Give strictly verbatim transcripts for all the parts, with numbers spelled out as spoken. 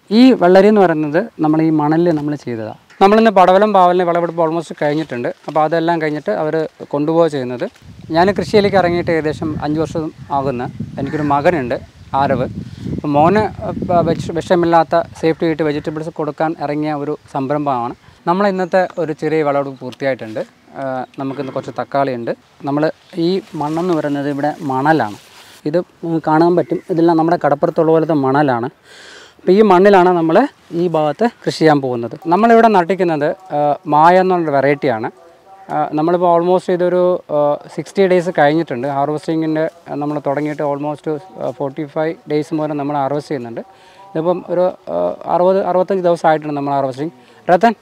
ഈ വെള്ളരി എന്ന് പറയുന്നത് നമ്മൾ ഈ മണലിൽ നമ്മൾ ചെയ്തതാണ്. നമ്മളിന്ന് പടവലം പാവലിന് വിളവെടുപ്പ് ഓൾമോസ്റ്റ് കഴിഞ്ഞിട്ടുണ്ട്. അപ്പോൾ അതെല്ലാം കഴിഞ്ഞിട്ട് അവർ കൊണ്ടുപോവുക ചെയ്യുന്നത്. ഞാൻ കൃഷിയിലേക്ക് ഇറങ്ങിയിട്ട് ഏകദേശം അഞ്ച് വർഷം ആകുന്ന എനിക്കൊരു മകനുണ്ട്, ആരവ്. അപ്പോൾ മോന് വിഷമില്ലാത്ത സേഫ്റ്റി ആയിട്ട് വെജിറ്റബിൾസ് കൊടുക്കാൻ ഇറങ്ങിയ ഒരു സംരംഭമാണ്. നമ്മൾ ഇന്നത്തെ ഒരു ചെറിയ വിളവെടുപ്പ് പൂർത്തിയായിട്ടുണ്ട്. നമുക്കിന്ന് കുറച്ച് തക്കാളിയുണ്ട്. നമ്മൾ ഈ മണ്ണെന്ന് പറയുന്നത് ഇവിടെ മണലാണ്. ഇത് കാണാൻ പറ്റും, ഇതെല്ലാം നമ്മുടെ കടപ്പുറത്തുള്ള പോലത്തെ മണലാണ്. അപ്പോൾ ഈ മണ്ണിലാണ് നമ്മൾ ഈ ഭാഗത്ത് കൃഷി ചെയ്യാൻ പോകുന്നത്. നമ്മളിവിടെ നട്ടിക്കുന്നത് മായ എന്നുള്ള വെറൈറ്റിയാണ്. നമ്മളിപ്പോൾ ഓൾമോസ്റ്റ് ഇതൊരു സിക്സ്റ്റി ഡേയ്സ് കഴിഞ്ഞിട്ടുണ്ട് ഹാർവെസ്റ്റിങ്ങിൻ്റെ. നമ്മൾ തുടങ്ങിയിട്ട് ഓൾമോസ്റ്റ് ഫോർട്ടി ഫൈവ് ഡേയ്സ് മുതൽ നമ്മൾ ഹാർവെസ്റ്റ് ചെയ്യുന്നുണ്ട്. ഇതിപ്പം ഒരു അറുപത് അറുപത്തഞ്ച് ദിവസമായിട്ടുണ്ട് നമ്മൾ ഹാർവെസ്റ്റിങ്. രത്തൻ,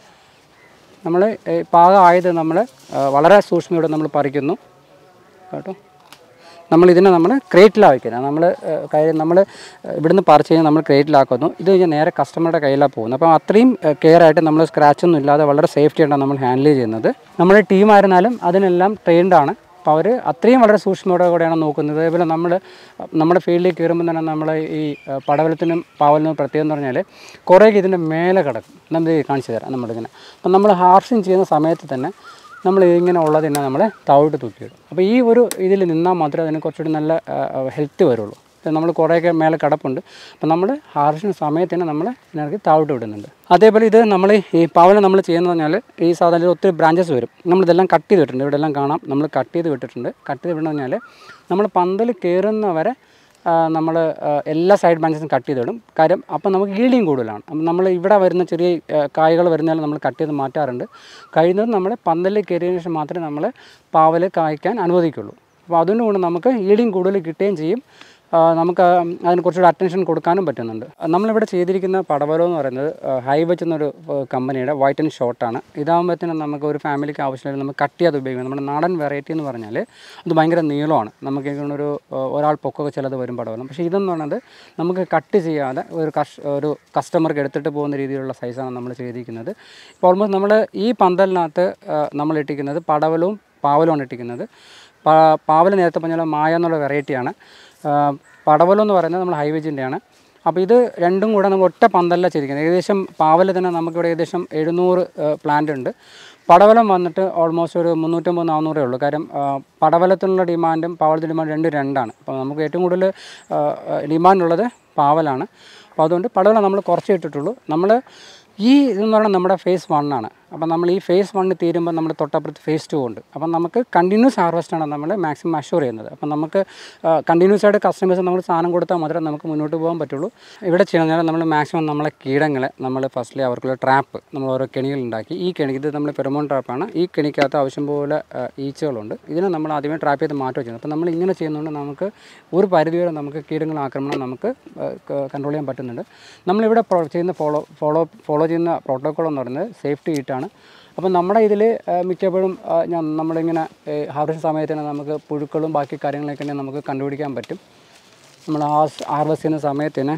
നമ്മൾ പാകമായത് നമ്മൾ വളരെ സൂക്ഷ്മയോടെ നമ്മൾ പറിക്കുന്നു കേട്ടോ. നമ്മളിതിനെ നമ്മൾ ക്രേറ്റിലാണ് വയ്ക്കുന്നത്. നമ്മൾ കാര്യം നമ്മൾ ഇവിടുന്ന് പറിച്ച് കഴിഞ്ഞാൽ നമ്മൾ ക്രേറ്റിലാക്കുന്നു. ഇത് കഴിഞ്ഞാൽ നേരെ കസ്റ്റമറുടെ കയ്യിലാണ് പോകുന്നത്. അപ്പോൾ അത്രയും കെയർ ആയിട്ട് നമ്മൾ സ്ക്രാച്ചൊന്നും ഇല്ലാതെ വളരെ സേഫ്റ്റി ആയിട്ടാണ് നമ്മൾ ഹാൻഡിൽ ചെയ്യുന്നത്. നമ്മുടെ ടീമായിരുന്നാലും അതിനെല്ലാം ട്രെയിൻഡാണ്. അപ്പോൾ അവർ അത്രയും വളരെ സൂക്ഷ്മയോടെ കൂടെയാണ് നോക്കുന്നത്. അതേപോലെ നമ്മൾ നമ്മുടെ ഫീൽഡിൽ കയറുമ്പോൾ തന്നെ നമ്മൾ ഈ പടവലത്തിനും പാവലിനും പ്രത്യേകം എന്ന് പറഞ്ഞാൽ കുറേയൊക്കെ ഇതിൻ്റെ മേലെ കിടക്കും. നമ്മൾ കാണിച്ചു തരാം നമ്മളിങ്ങനെ. അപ്പം നമ്മൾ ഹാർവെസ്റ്റിംഗ് ചെയ്യുന്ന സമയത്ത് തന്നെ നമ്മൾ ഇങ്ങനെ ഉള്ളത് തന്നെ നമ്മൾ താഴോട്ട് തൂക്കിയിടും. അപ്പോൾ ഈ ഒരു ഇതിൽ നിന്നാൽ മാത്രമേ അതിന് കുറച്ചുകൂടി നല്ല ഹെൽത്ത് വരുള്ളൂ. നമ്മൾ കുറേയൊക്കെ മേലെ കിടപ്പുണ്ട്. അപ്പോൾ നമ്മൾ ഹാർവെസ്റ്റിംഗ് സമയത്ത് തന്നെ നമ്മൾ ഇതിനകത്ത് താഴോട്ട് വിടുന്നുണ്ട്. അതേപോലെ ഇത് നമ്മൾ ഈ പാവല നമ്മൾ ചെയ്യുന്നത് പറഞ്ഞാൽ ഈ സാധാരണ ഒത്തിരി ബ്രാഞ്ചസ് വരും. നമ്മളിതെല്ലാം കട്ട് ചെയ്ത് വിട്ടിട്ടുണ്ട്. ഇവിടെ എല്ലാം കാണാം, നമ്മൾ കട്ട് ചെയ്ത് വിട്ടിട്ടുണ്ട്. കട്ട് ചെയ്ത് വിടണമെന്ന് പറഞ്ഞാൽ നമ്മൾ പന്തൽ കയറുന്നവരെ നമ്മൾ എല്ലാ സൈഡ് ബ്രാഞ്ചസും കട്ട് ചെയ്ത് വിടും. കാര്യം അപ്പം നമുക്ക് ഈൽഡിങ് കൂടുതലാണ്. അപ്പം നമ്മൾ ഇവിടെ വരുന്ന ചെറിയ കായകൾ വരുന്നതിൽ നമ്മൾ കട്ട് ചെയ്ത് മാറ്റാറുണ്ട്. കഴിയുന്നത് നമ്മൾ പന്തലിൽ കയറിയതിന് ശേഷം മാത്രമേ നമ്മൾ പാവൽ കായ്ക്കാൻ അനുവദിക്കുള്ളൂ. അപ്പോൾ അതുകൊണ്ട് നമുക്ക് ഈൽഡിങ് കൂടുതൽ കിട്ടുകയും ചെയ്യും. നമുക്ക് അതിന് കുറച്ചുകൂടി അറ്റൻഷൻ കൊടുക്കാനും പറ്റുന്നുണ്ട്. നമ്മളിവിടെ ചെയ്തിരിക്കുന്ന പടവലം എന്ന് പറയുന്നത് ഹൈവച്ച് എന്നൊരു കമ്പനിയുടെ വൈറ്റ് ആൻഡ് ഷോർട്ടാണ്. ഇതാകുമ്പോഴത്തേനും നമുക്ക് ഒരു ഫാമിലിക്ക് ആവശ്യമില്ല, നമുക്ക് കട്ട് ചെയ്ത് ഉപയോഗിക്കാം. നമ്മുടെ നാടൻ വെറൈറ്റി എന്ന് പറഞ്ഞാൽ അത് ഭയങ്കര നീളമാണ്. നമുക്ക് ഒരു ഒരാൾ പൊക്കമൊക്കെ ചിലത് വരും പടവലം. പക്ഷേ ഇതെന്ന് പറയുന്നത് നമുക്ക് കട്ട് ചെയ്യാതെ ഒരു കഷ് ഒരു കസ്റ്റമർക്ക് എടുത്തിട്ട് പോകുന്ന രീതിയിലുള്ള സൈസാണ് നമ്മൾ ചെയ്തിരിക്കുന്നത്. ഇപ്പോൾ ഓൾമോസ്റ്റ് നമ്മൾ ഈ പന്തലിനകത്ത് നമ്മൾ ഇട്ടിരിക്കുന്നത് പടവലവും പാവലുമാണ് ഇട്ടിരിക്കുന്നത്. പാവൽ നേരത്തെ പറഞ്ഞാൽ മായ എന്നുള്ള വെറൈറ്റിയാണ്. പടവലം എന്ന് പറയുന്നത് നമ്മൾ ഹൈവേജിൻ്റെയാണ്. അപ്പോൾ ഇത് രണ്ടും കൂടെ നമ്മൾ ഒറ്റ പന്തലിലാണ് ചെയ്തിരിക്കുന്നത്. ഏകദേശം പാവൽ തന്നെ നമുക്കിവിടെ ഏകദേശം എഴുന്നൂറ് പ്ലാന്റ് ഉണ്ട്. പടവലം വന്നിട്ട് ഓൾമോസ്റ്റ് ഒരു മുന്നൂറ്റമ്പത് നാന്നൂറേ ഉള്ളൂ. കാര്യം പടവലത്തിനുള്ള ഡിമാൻഡും പാവലത്തിൻ്റെ ഡിമാൻഡ് രണ്ടും രണ്ടാണ്. അപ്പോൾ നമുക്ക് ഏറ്റവും കൂടുതൽ ഡിമാൻഡുള്ളത് പാവലാണ്. അപ്പോൾ അതുകൊണ്ട് പടവലം നമ്മൾ കുറച്ചേ ഇട്ടിട്ടുള്ളൂ. നമ്മൾ ഈ ഇതെന്ന് പറഞ്ഞാൽ നമ്മുടെ ഫേസ് വണ്ണാണ്. അപ്പം നമ്മൾ ഈ ഫേസ് വണ്ണ് തീരുമ്പോൾ നമ്മൾ തൊട്ടപ്പുറത്ത് ഫേസ് ടു ഉണ്ട്. അപ്പം നമുക്ക് കണ്ടിന്യൂസ് ഹാർവെസ്റ്റാണ് നമ്മൾ മാക്സിമം അഷ്യൂർ ചെയ്യുന്നത്. അപ്പം നമുക്ക് കണ്ടിന്യൂസ് ആയിട്ട് കസ്റ്റമേഴ്സ് നമ്മൾ സാധനം കൊടുത്താൽ മാത്രമേ നമുക്ക് മുന്നോട്ട് പോകാൻ പറ്റുള്ളൂ. ഇവിടെ ചെയ്യുന്നതിനാൽ നമ്മൾ മാക്സിമം നമ്മളെ കീടങ്ങളെ നമ്മൾ ഫസ്റ്റ്ലി അവർക്കുള്ള ട്രാപ്പ് നമ്മൾ ഓരോ കെണികളുണ്ടാക്കി. ഈ കെണി ഇത് നമ്മൾ ഫെറമോൺ ട്രാപ്പാണ്. ഈ കെണിക്കകത്ത് ആവശ്യം പോലെ ഈച്ചകളുണ്ട്. ഇതിനെ നമ്മൾ ആദ്യമേ ട്രാപ്പ് ചെയ്ത് മാറ്റുക ചെയ്യുന്നത്. അപ്പം നമ്മൾ ഇങ്ങനെ ചെയ്യുന്നതുകൊണ്ട് നമുക്ക് ഒരു പരിധിവരെ നമുക്ക് കീടങ്ങളുടെ ആക്രമണം നമുക്ക് കൺട്രോൾ ചെയ്യാൻ പറ്റുന്നുണ്ട്. നമ്മളിവിടെ ചെയ്യുന്ന ഫോളോ ഫോളോ ഫോളോ ചെയ്യുന്ന പ്രോട്ടോക്കോൾ എന്ന് പറയുന്നത് സേഫ്റ്റി ഈറ്റാണ്. അപ്പം നമ്മുടെ ഇതിൽ മിക്കപ്പോഴും ഞാൻ നമ്മളിങ്ങനെ ഹാർവെസ്റ്റ് സമയത്ത് തന്നെ നമുക്ക് പുഴുക്കളും ബാക്കി കാര്യങ്ങളൊക്കെ തന്നെ നമുക്ക് കണ്ടുപിടിക്കാൻ പറ്റും. നമ്മൾ ആ ഹാർവെസ്റ്റ് ചെയ്യുന്ന സമയത്ത് തന്നെ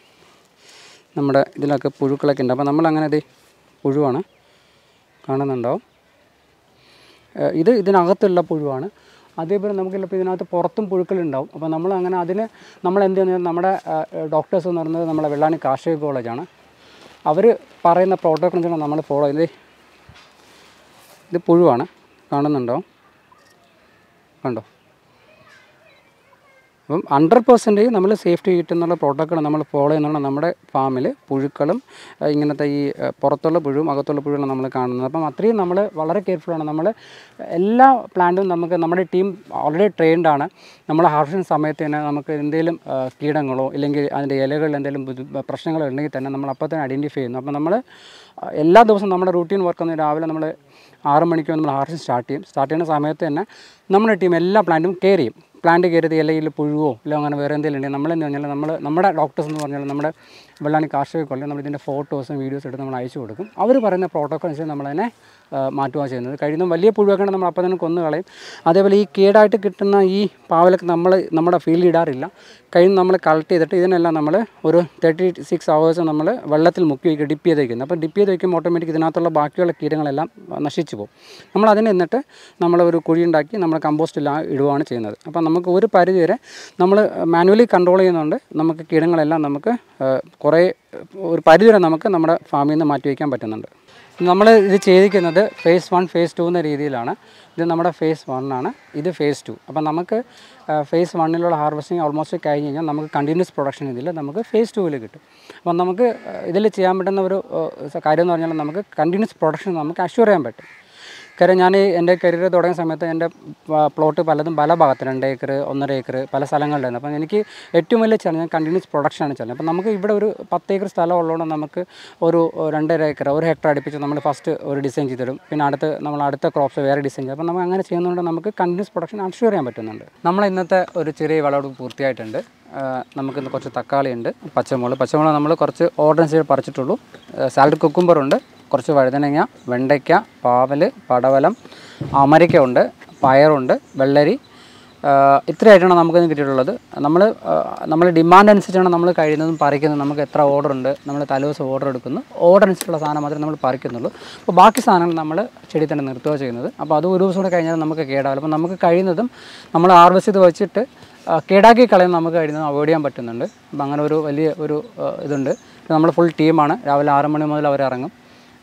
നമ്മുടെ ഇതിലൊക്കെ പുഴുക്കളൊക്കെ ഉണ്ട്. അപ്പോൾ നമ്മളങ്ങനെ ഇത് പുഴുവാണ് കാണുന്നുണ്ടാവും. ഇത് ഇതിനകത്തുള്ള പുഴുവാണ്. അതേപോലെ നമുക്കിപ്പോൾ ഇതിനകത്ത് പുറത്തും പുഴുക്കളുണ്ടാവും. അപ്പോൾ നമ്മൾ അങ്ങനെ അതിന് നമ്മൾ എന്ത് ചെയ്യുന്നത്, നമ്മുടെ ഡോക്ടേഴ്സ് എന്ന് പറയുന്നത് നമ്മളെ വെള്ളാണി കാർഷിക കോളേജാണ്. അവർ പറയുന്ന പ്രോട്ടോക്കോൾ നമ്മൾ ഫോളോ ചെയ്ത്. ഇത് പുഴുവാണ് കാണുന്നുണ്ടോ, കണ്ടോ. അപ്പം ഹൺഡ്രഡ് പെർസെൻറ്റേജ് നമ്മൾ സേഫ്റ്റി കിട്ടുന്നുള്ള പ്രോട്ടോക്കോൾ നമ്മൾ ഫോളോ ചെയ്യുന്നതാണ്. നമ്മുടെ ഫാമിൽ പുഴുക്കളും ഇങ്ങനത്തെ ഈ പുറത്തുള്ള പുഴുവും അകത്തുള്ള പുഴുവാണ് നമ്മൾ കാണുന്നത്. അപ്പം അത്രയും നമ്മൾ വളരെ കെയർഫുള്ളാണ്. നമ്മൾ എല്ലാ പ്ലാന്റും നമുക്ക് നമ്മുടെ ടീം ഓൾറെഡി ട്രെയിൻഡാണ്. നമ്മൾ ഹാർവെസ്റ്റിംഗ് സമയത്ത് തന്നെ നമുക്ക് എന്തെങ്കിലും കീടങ്ങളോ ഇല്ലെങ്കിൽ അതിൻ്റെ ഇലകളിൽ എന്തെങ്കിലും പ്രശ്നങ്ങളോ ഉണ്ടെങ്കിൽ തന്നെ നമ്മൾ അപ്പോൾ തന്നെ ഐഡൻറ്റിഫൈ ചെയ്യുന്നു. അപ്പോൾ നമ്മൾ എല്ലാ ദിവസവും നമ്മുടെ റൂട്ടീൻ വർക്ക് ഒന്ന് രാവിലെ നമ്മൾ ആറ് മണിക്ക് നമ്മൾ ഹാർവെസ്റ്റിംഗ് സ്റ്റാർട്ട് ചെയ്യും. സ്റ്റാർട്ട് ചെയ്യുന്ന സമയത്ത് തന്നെ നമ്മുടെ ടീം എല്ലാ പ്ലാന്റും കെയർ ചെയ്യും. പ്ലാന്റ് കയറിയത് ഇലയിൽ പുഴുവോ ഇല്ല അങ്ങനെ വേറെ എന്തെങ്കിലും ഉണ്ടെങ്കിൽ നമ്മളെന്ന് പറഞ്ഞാൽ നമ്മൾ നമ്മുടെ ഡോക്ടേഴ്സ് എന്ന് പറഞ്ഞാൽ നമ്മുടെ വെള്ളാണി കാർഷിക കോളേജിൽ നമ്മൾ ഇതിൻ്റെ ഫോട്ടോസും വീഡിയോസും എടുത്ത് നമ്മൾ അയച്ചു കൊടുക്കും. അവർ പറയുന്ന പ്രോട്ടോക്കോൾ അനുസരിച്ച് നമ്മളതിനെ മാറ്റുക ചെയ്യുന്നത്. കഴിയുന്ന വലിയ പുഴുവൊക്കെ നമ്മൾ അപ്പം തന്നെ കൊന്നു കളയും. അതേപോലെ ഈ കേടായിട്ട് കിട്ടുന്ന ഈ പാവലൊക്കെ നമ്മൾ നമ്മുടെ ഫീൽഡിൽ ഇടാറില്ല. കഴിയുന്ന നമ്മൾ കളക്ട് ചെയ്തിട്ട് ഇതിനെല്ലാം നമ്മൾ ഒരു തേർട്ടി സിക്സ് അവേഴ്സ് നമ്മൾ വെള്ളത്തിൽ മുക്കി വയ്ക്കുക, ഡിപ്പ് ചെയ്ത് വയ്ക്കുന്നത്. അപ്പോൾ ഡിപ്പ് ചെയ്ത് വയ്ക്കുമ്പോൾ ഓട്ടോമാറ്റിക് ഇതിനകത്തുള്ള ബാക്കിയുള്ള കീടങ്ങളെല്ലാം നശിച്ചു പോകും. നമ്മൾ അതിന് എന്നിട്ട് നമ്മൾ ഒരു കുഴി ഉണ്ടാക്കി നമ്മൾ കമ്പോസ്റ്റിൽ ഇടുകയാണ് ചെയ്യുന്നത്. അപ്പോൾ നമുക്ക് ഒരു പരിധി വരെ നമ്മൾ മാനുവലി കൺട്രോൾ ചെയ്യുന്നതുകൊണ്ട് നമുക്ക് കീടങ്ങളെല്ലാം നമുക്ക് കുറേ ഒരു പരിധി വരെ നമുക്ക് നമ്മുടെ ഫാമിൽ നിന്ന് മാറ്റി വയ്ക്കാൻ പറ്റുന്നുണ്ട്. നമ്മൾ ഇത് ചെയ്തിരിക്കുന്നത് ഫേസ് വൺ ഫേസ് ടു എന്ന രീതിയിലാണ്. ഇത് നമ്മുടെ ഫേസ് വൺ ആണ്, ഇത് ഫേസ് ടു. അപ്പം നമുക്ക് ഫേസ് വണ്ണിലുള്ള ഹാർവെസ്റ്റിംഗ് ഓൾമോസ്റ്റ് കഴിഞ്ഞ് കഴിഞ്ഞാൽ നമുക്ക് കണ്ടിന്യൂസ് പ്രൊഡക്ഷൻ ഇതിൽ നമുക്ക് ഫേസ് ടൂവിൽ കിട്ടും. അപ്പം നമുക്ക് ഇതിൽ ചെയ്യാൻ പറ്റുന്ന ഒരു കാര്യം എന്ന് പറഞ്ഞാൽ നമുക്ക് കണ്ടിന്യൂസ് പ്രൊഡക്ഷൻ നമുക്ക് അഷ്യൂർ ചെയ്യാൻ പറ്റും. കാര്യം ഞാൻ എൻ്റെ കരിയർ തുടങ്ങിയ സമയത്ത് എൻ്റെ പ്ലോട്ട് പലതും പല ഭാഗത്ത് രണ്ട് ഏക്കർ ഒന്നര ഏക്കർ പല സ്ഥലങ്ങളിലായിരുന്നു. അപ്പം എനിക്ക് ഏറ്റവും വലിയ ചലഞ്ച് ഞാൻ കണ്ടിന്യൂസ് പ്രൊഡക്ഷനാണ് ചലഞ്ച്. അപ്പം നമുക്ക് ഇവിടെ ഒരു പത്ത് ഏക്കർ സ്ഥലം ഉള്ളതുകൊണ്ട് നമുക്ക് ഒരു രണ്ടര ഏക്കർ ഒരു ഹെക്ടർ അടുപ്പിച്ച് നമ്മൾ ഫസ്റ്റ് ഒരു ഡിസൈൻ ചെയ്തിടും. പിന്നെ അടുത്ത് നമ്മൾ അടുത്ത ക്രോപ്സ് വേറെ ഡിസൈൻ ചെയ്യും. അപ്പം നമുക്ക് അങ്ങനെ ചെയ്യുന്നതുകൊണ്ട് നമുക്ക് കണ്ടിന്യൂസ് പ്രൊഡക്ഷൻ അഷ്യൂർ ചെയ്യാൻ പറ്റുന്നുണ്ട്. നമ്മൾ ഇന്നത്തെ ഒരു ചെറിയ വിളവെടുപ്പ് പൂർത്തിയായിട്ടുണ്ട്. നമുക്കിന്ന് കുറച്ച് തക്കാളി ഉണ്ട്, പച്ചമുളക് പച്ചമുളക് നമ്മൾ കുറച്ച് ഓർഡൻസ് പറിച്ചിട്ടുള്ളൂ. സാലഡ് കുക്കുംബറുണ്ട്, കുറച്ച് വഴുതനങ്ങ, വെണ്ടയ്ക്ക, പാവൽ, പടവലം, അമരയ്ക്ക ഉണ്ട്, പയറുണ്ട്, വെള്ളരി. ഇത്രയായിട്ടാണ് നമുക്കിന്ന് കിട്ടിയിട്ടുള്ളത്. നമ്മൾ നമ്മൾ ഡിമാൻഡ് അനുസരിച്ചാണ് നമ്മൾ കഴിയുന്നതും പറിക്കുന്നതും. നമുക്ക് എത്ര ഓർഡർ ഉണ്ട്, നമ്മൾ തലേദിവസം ഓർഡർ എടുക്കുന്നു, ഓർഡർ അനുസരിച്ചുള്ള സാധനം മാത്രമേ നമ്മൾ പറിക്കുന്നുള്ളൂ. അപ്പോൾ ബാക്കി സാധനങ്ങൾ നമ്മൾ ചെടി തന്നെ നിർത്തുക ചെയ്യുന്നത്. അപ്പോൾ അത് ഒരു ദിവസം കൂടെ കഴിഞ്ഞാൽ നമുക്ക് കേടാവില്ല. അപ്പോൾ നമുക്ക് കഴിയുന്നതും നമ്മൾ ഹാർവെസ്റ്റ് ചെയ്ത് വെച്ചിട്ട് കേടാക്കി കളയുന്ന നമുക്ക് കഴിയുന്നത് അവോയ്ഡ് ചെയ്യാൻ പറ്റുന്നുണ്ട്. അപ്പോൾ അങ്ങനെ ഒരു വലിയ ഒരു ഇതുണ്ട്. നമ്മൾ ഫുൾ ടീമാണ്. രാവിലെ ആറ് മണി മുതൽ അവർ ഇറങ്ങും.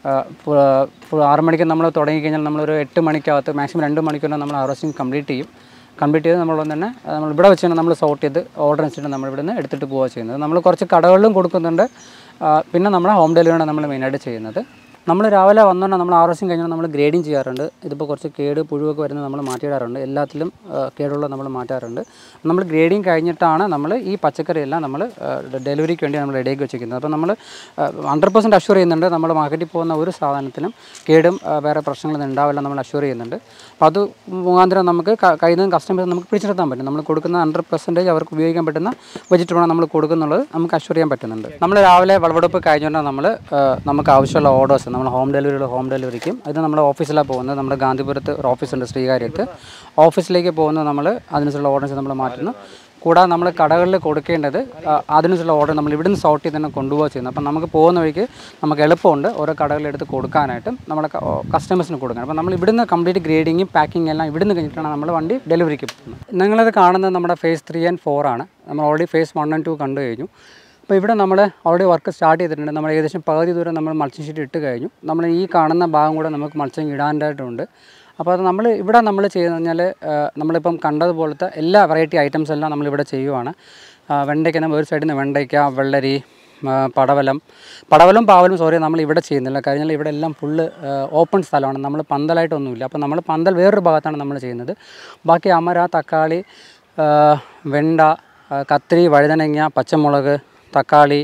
ആറ് മണിക്ക് നമ്മൾ തുടങ്ങിക്കഴിഞ്ഞാൽ നമ്മളൊരു എട്ട് മണിക്കകത്ത് മാക്സിമം രണ്ട് മണിക്കൂറിന് നമ്മൾ ഹാർവെസ്റ്റിംഗ് കംപ്ലീറ്റ് ചെയ്യും. കംപ്ലീറ്റ് ചെയ്ത് നമ്മൾ തന്നെ നമ്മൾ ഇവിടെ വെച്ച് തന്നെ നമ്മൾ സോർട്ട് ചെയ്ത് ഓർഡർ അനുസരിച്ച് നമ്മൾ ഇവിടെ നിന്ന് എടുത്തിട്ട് പോവുക ചെയ്യുന്നത്. നമ്മൾ കുറച്ച് കടകളിലും കൊടുക്കുന്നുണ്ട്. പിന്നെ നമ്മൾ ഹോം ഡെലിവറിയാണ് നമ്മൾ മെയിനായിട്ട് ചെയ്യുന്നത്. നമ്മൾ രാവിലെ വന്നുകൊണ്ട് നമ്മൾ ഹാർവെസ്റ്റിംഗ് കഴിഞ്ഞാൽ നമ്മൾ ഗ്രേഡിങ് ചെയ്യാറുണ്ട്. ഇതിപ്പോൾ കുറച്ച് കേട് പുഴുവൊക്കെ വരുന്നത് നമ്മൾ മാറ്റിയിടാറുണ്ട്. എല്ലാത്തിലും കേടുള്ള നമ്മൾ മാറ്റാറുണ്ട്. നമ്മൾ ഗ്രേഡിങ് കഴിഞ്ഞിട്ടാണ് നമ്മൾ ഈ പച്ചക്കറിയെല്ലാം നമ്മൾ ഡെലിവറിക്ക് വേണ്ടി നമ്മൾ റെഡിയാക്കി വെച്ചിരിക്കുന്നത്. അപ്പോൾ നമ്മൾ ഹൺഡ്രഡ് പെർസെൻറ്റ് അഷ്യൂർ ചെയ്യുന്നുണ്ട്. നമ്മൾ മാർക്കറ്റിൽ പോകുന്ന ഒരു സാധനത്തിനും കേടും വേറെ പ്രശ്നങ്ങളൊന്നും ഉണ്ടാവില്ല നമ്മൾ അഷ്യൂർ ചെയ്യുന്നുണ്ട്. അപ്പോൾ അത് മുഖാന്തരം നമുക്ക് കഴിയുന്ന കസ്റ്റമേഴ്സ് നമുക്ക് പിടിച്ചെടുത്താൻ പറ്റും. നമ്മൾ കൊടുക്കുന്ന ഹൺഡ്രഡ് പെർസെൻറ്റേജ് അവർക്ക് ഉപയോഗിക്കാൻ പറ്റുന്ന വെജിറ്റബിളാണ് നമ്മൾ കൊടുക്കുന്നുള്ളത് നമുക്ക് അഷ്യൂർ ചെയ്യാൻ പറ്റുന്നുണ്ട്. നമ്മൾ രാവിലെ വിളവെടുപ്പ് കഴിഞ്ഞുകൊണ്ട് നമ്മൾ നമുക്ക് ആവശ്യമുള്ള ഓർഡേഴ്സ് നമ്മൾ ഹോം ഡെലിവറിയുള്ള ഹോം ഡെലിവറിക്കും ഇത് നമ്മുടെ ഓഫീസിലാണ് പോകുന്നത്. നമ്മുടെ ഗാന്ധിപുരത്ത് ഒരു ഓഫീസുണ്ട്, ശ്രീകാര്യത്ത്. ഓഫീസിലേക്ക് പോകുന്നത് നമ്മൾ അതിനനുസരിച്ചുള്ള ഓർഡേഴ്സ് നമ്മൾ മാറ്റുന്നു. കൂടാതെ നമ്മൾ കടകളിൽ കൊടുക്കേണ്ടത് അതിനനുസരിച്ചുള്ള ഓർഡർ നമ്മൾ ഇവിടുന്ന് സോർട്ട് ചെയ്ത് തന്നെ കൊണ്ടുപോകുക ചെയ്യുന്നത്. അപ്പം നമുക്ക് പോകുന്ന വഴിക്ക് നമുക്ക് എളുപ്പമുണ്ട് ഓരോ കടകളിലെടുത്ത് കൊടുക്കാനായിട്ടും നമ്മുടെ കസ്റ്റമേഴ്സിന് കൊടുക്കാൻ. അപ്പോൾ നമ്മൾ ഇവിടുന്ന് കംപ്ലീറ്റ് ഗ്രേഡിങ്ങും പാക്കിംഗ് എല്ലാം ഇവിടുന്ന് കഴിഞ്ഞിട്ടാണ് നമ്മൾ വണ്ടി ഡെലിവറിക്ക് പോകുന്നത്. നിങ്ങളത് കാണുന്നത് നമ്മുടെ ഫേസ് ത്രീ ആൻഡ് ഫോർ ആണ്. നമ്മൾ already phase one and two കണ്ടു കഴിഞ്ഞു. അപ്പോൾ ഇവിടെ നമ്മൾ ഓൾറെഡി വർക്ക് സ്റ്റാർട്ട് ചെയ്തിട്ടുണ്ട്. നമ്മൾ ഏകദേശം പകുതി ദൂരം നമ്മൾ മൾച്ചിങ് ഷീറ്റ് ഇട്ട് കഴിഞ്ഞു. നമ്മൾ ഈ കാണുന്ന ഭാഗം കൂടെ നമുക്ക് മൾച്ചിങ് ഇടാനായിട്ടുണ്ട്. അപ്പോൾ അത് നമ്മൾ ഇവിടെ നമ്മൾ ചെയ്യുന്നത് പറഞ്ഞാൽ നമ്മളിപ്പം കണ്ടതുപോലത്തെ എല്ലാ വെറൈറ്റി ഐറ്റംസ് എല്ലാം നമ്മളിവിടെ ചെയ്യുവാണ്. വെണ്ടയ്ക്ക നമ്മൾ ഒരു സൈഡിൽ നിന്ന് വെണ്ടയ്ക്ക, വെള്ളരി, പടവലം പടവലും പാവലും സോറി നമ്മൾ ഇവിടെ ചെയ്യുന്നില്ല. കഴിഞ്ഞാൽ ഇവിടെ എല്ലാം ഫുള്ള് ഓപ്പൺ സ്ഥലമാണ്. നമ്മൾ പന്തലായിട്ടൊന്നുമില്ല. അപ്പോൾ നമ്മൾ പന്തൽ വേറൊരു ഭാഗത്താണ് നമ്മൾ ചെയ്യുന്നത്. ബാക്കി അമര, തക്കാളി, വെണ്ട, കത്തിരി, വഴുതനങ്ങ, പച്ചമുളക്, തക്കാളി,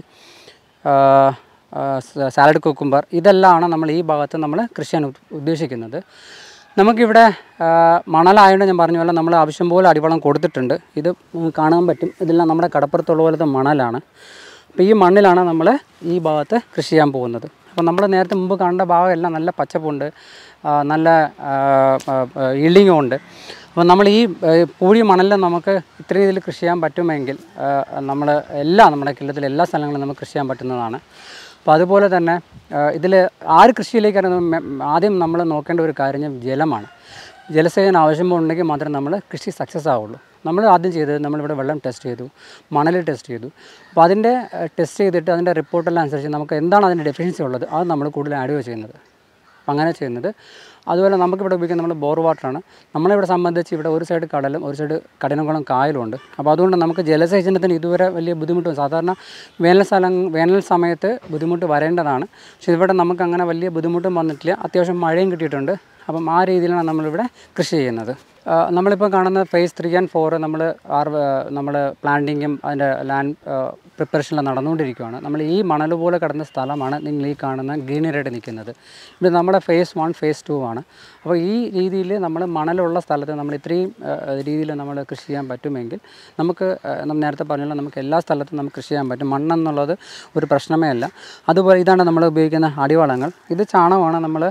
സാലഡ് കുക്കുംബർ ഇതെല്ലാമാണ് നമ്മൾ ഈ ഭാഗത്ത് നമ്മൾ കൃഷി ചെയ്യാൻ ഉദ്ദേശിക്കുന്നത്. നമുക്കിവിടെ മണലായതുകൊണ്ട് ഞാൻ പറഞ്ഞ പോലെ നമ്മൾ ആവശ്യം പോലെ അടിവളം കൊടുത്തിട്ടുണ്ട്. ഇത് കാണാൻ പറ്റും. ഇതെല്ലാം നമ്മുടെ കടപ്പുറത്തുള്ള പോലത്തെ മണലാണ്. അപ്പോൾ ഈ മണ്ണിലാണ് നമ്മൾ ഈ ഭാഗത്ത് കൃഷി ചെയ്യാൻ പോകുന്നത്. അപ്പോൾ നമ്മൾ നേരത്തെ മുമ്പ് കണ്ട ഭാഗമെല്ലാം നല്ല പച്ചപ്പുണ്ട്, നല്ല ഈൽഡിങ്ങും ഉണ്ട്. അപ്പോൾ നമ്മൾ ഈ പൂഴി മണലിൽ നമുക്ക് ഇത്ര രീതിയിൽ കൃഷി ചെയ്യാൻ പറ്റുമെങ്കിൽ നമ്മൾ എല്ലാ നമ്മുടെ കേരളത്തിലെ എല്ലാ സ്ഥലങ്ങളിലും നമുക്ക് കൃഷി ചെയ്യാൻ പറ്റുന്നതാണ്. അപ്പോൾ അതുപോലെ തന്നെ ഇതിൽ ആര് കൃഷിയിലേക്ക് ആദ്യം നമ്മൾ നോക്കേണ്ട ഒരു കാര്യം ജലമാണ്. ജലസേചനം ആവശ്യമുണ്ടെങ്കിൽ മാത്രമേ നമ്മൾ കൃഷി സക്സസ് ആവുള്ളൂ. നമ്മൾ ആദ്യം ചെയ്തത് നമ്മളിവിടെ വെള്ളം ടെസ്റ്റ് ചെയ്തു, മണൽ ടെസ്റ്റ് ചെയ്തു. അപ്പോൾ അതിൻ്റെ ടെസ്റ്റ് ചെയ്തിട്ട് അതിൻ്റെ റിപ്പോർട്ടെല്ലാം അനുസരിച്ച് നമുക്ക് എന്താണ് അതിൻ്റെ ഡെഫിഷ്യൻസി ഉള്ളത് അത് നമ്മൾ കൂടുതൽ ആഡ് ചെയ്യുന്നത്. അങ്ങനെ ചെയ്യുന്നത്. അതുപോലെ നമുക്കിവിടെ ഉപയോഗിക്കുന്നത് നമ്മൾ ബോർ വാട്ടറാണ്. നമ്മളിവിടെ സംബന്ധിച്ച് ഇവിടെ ഒരു സൈഡ് കടലും ഒരു സൈഡ് കഠിനകുളം കായലുമുണ്ട്. അപ്പോൾ അതുകൊണ്ട് നമുക്ക് ജലസേചനത്തിന് ഇതുവരെ വലിയ ബുദ്ധിമുട്ടും സാധാരണ വേനൽ സ്ഥലം വേനൽ സമയത്ത് ബുദ്ധിമുട്ട് വരേണ്ടതാണ്. പക്ഷേ ഇവിടെ നമുക്ക് അങ്ങനെ വലിയ ബുദ്ധിമുട്ടും വന്നിട്ടില്ല. അത്യാവശ്യം മഴയും കിട്ടിയിട്ടുണ്ട്. അപ്പം ആ രീതിയിലാണ് നമ്മളിവിടെ കൃഷി ചെയ്യുന്നത്. നമ്മളിപ്പോൾ കാണുന്ന ഫേസ് ത്രീ ആൻഡ് ഫോർ നമ്മൾ ആർ നമ്മൾ പ്ലാന്റിങ്ങും അതിൻ്റെ ലാൻഡ് പ്രിപ്പറേഷനിൽ നടന്നുകൊണ്ടിരിക്കുകയാണ്. നമ്മൾ ഈ മണൽ പോലെ കിടന്ന സ്ഥലമാണ് നിങ്ങൾ ഈ കാണുന്ന ഗ്രീനറിയായിട്ട് നിൽക്കുന്നത്. ഇത് നമ്മുടെ ഫേസ് വൺ ഫേസ് ടു ആണ്. അപ്പോൾ ഈ രീതിയിൽ നമ്മൾ മണലുള്ള സ്ഥലത്ത് നമ്മൾ ഇത്രയും രീതിയിൽ നമ്മൾ കൃഷി ചെയ്യാൻ പറ്റുമെങ്കിൽ നമുക്ക് നമ്മൾ നേരത്തെ പറഞ്ഞല്ലോ നമുക്ക് എല്ലാ സ്ഥലത്തും നമുക്ക് കൃഷി ചെയ്യാൻ പറ്റും. മണ്ണെന്നുള്ളത് ഒരു പ്രശ്നമേ അല്ല. അതുപോലെ ഇതാണ് നമ്മൾ ഉപയോഗിക്കുന്ന അടിവളങ്ങൾ. ഇത് ചാണകമാണ്. നമ്മൾ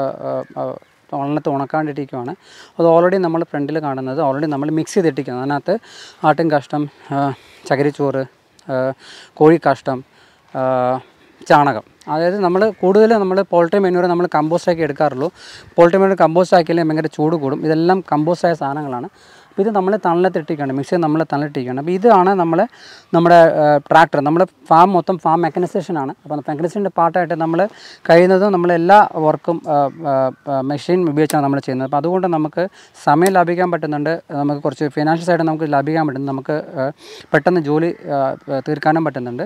ഉണത്ത് ഉണക്കാണ്ടിരിക്കുകയാണ്. അത് ഓൾറെഡി നമ്മൾ ഫ്രണ്ടിൽ കാണുന്നത് ഓൾറെഡി നമ്മൾ മിക്സ് ചെയ്തിട്ടിരിക്കുന്നത്. അതിനകത്ത് ആട്ടിൻ കാഷ്ടം, ചകിരിച്ചോറ്, കോഴിക്കാഷ്ടം, ചാണകം. അതായത് നമ്മൾ കൂടുതൽ നമ്മൾ പോൾട്രി മെനൂർ നമ്മൾ കമ്പോസ്റ്റാക്കി എടുക്കാറുള്ളൂ. പോൾട്രി മെനൂർ കമ്പോസ്റ്റ് ആക്കിയാലേ ഭയങ്കര ചൂട് കൂടും. ഇതെല്ലാം കമ്പോസ്റ്റായ സാധനങ്ങളാണ്. അപ്പോൾ ഇത് നമ്മൾ തണലത്തിട്ടിരിക്കുകയാണ്, മിക്സി നമ്മൾ തണലിട്ടിരിക്കുകയാണ്. അപ്പോൾ ഇതാണ് നമ്മൾ നമ്മുടെ ട്രാക്ടർ, നമ്മുടെ ഫാം മൊത്തം ഫാം മെക്കനൈസേഷനാണ്. അപ്പോൾ മെക്കനൈസേഷൻ്റെ പാർട്ടായിട്ട് നമ്മൾ കഴിയുന്നതും നമ്മളെല്ലാ വർക്കും മെഷീൻ ഉപയോഗിച്ചാണ് നമ്മൾ ചെയ്യുന്നത്. അപ്പോൾ അതുകൊണ്ട് നമുക്ക് സമയം ലാഭിക്കാൻ പറ്റുന്നുണ്ട്, നമുക്ക് കുറച്ച് ഫിനാൻഷ്യൽ സൈഡ് നമുക്ക് ലാഭിക്കാൻ പറ്റുന്നുണ്ട്, നമുക്ക് പെട്ടെന്ന് ജോലി തീർക്കാനും പറ്റുന്നുണ്ട്.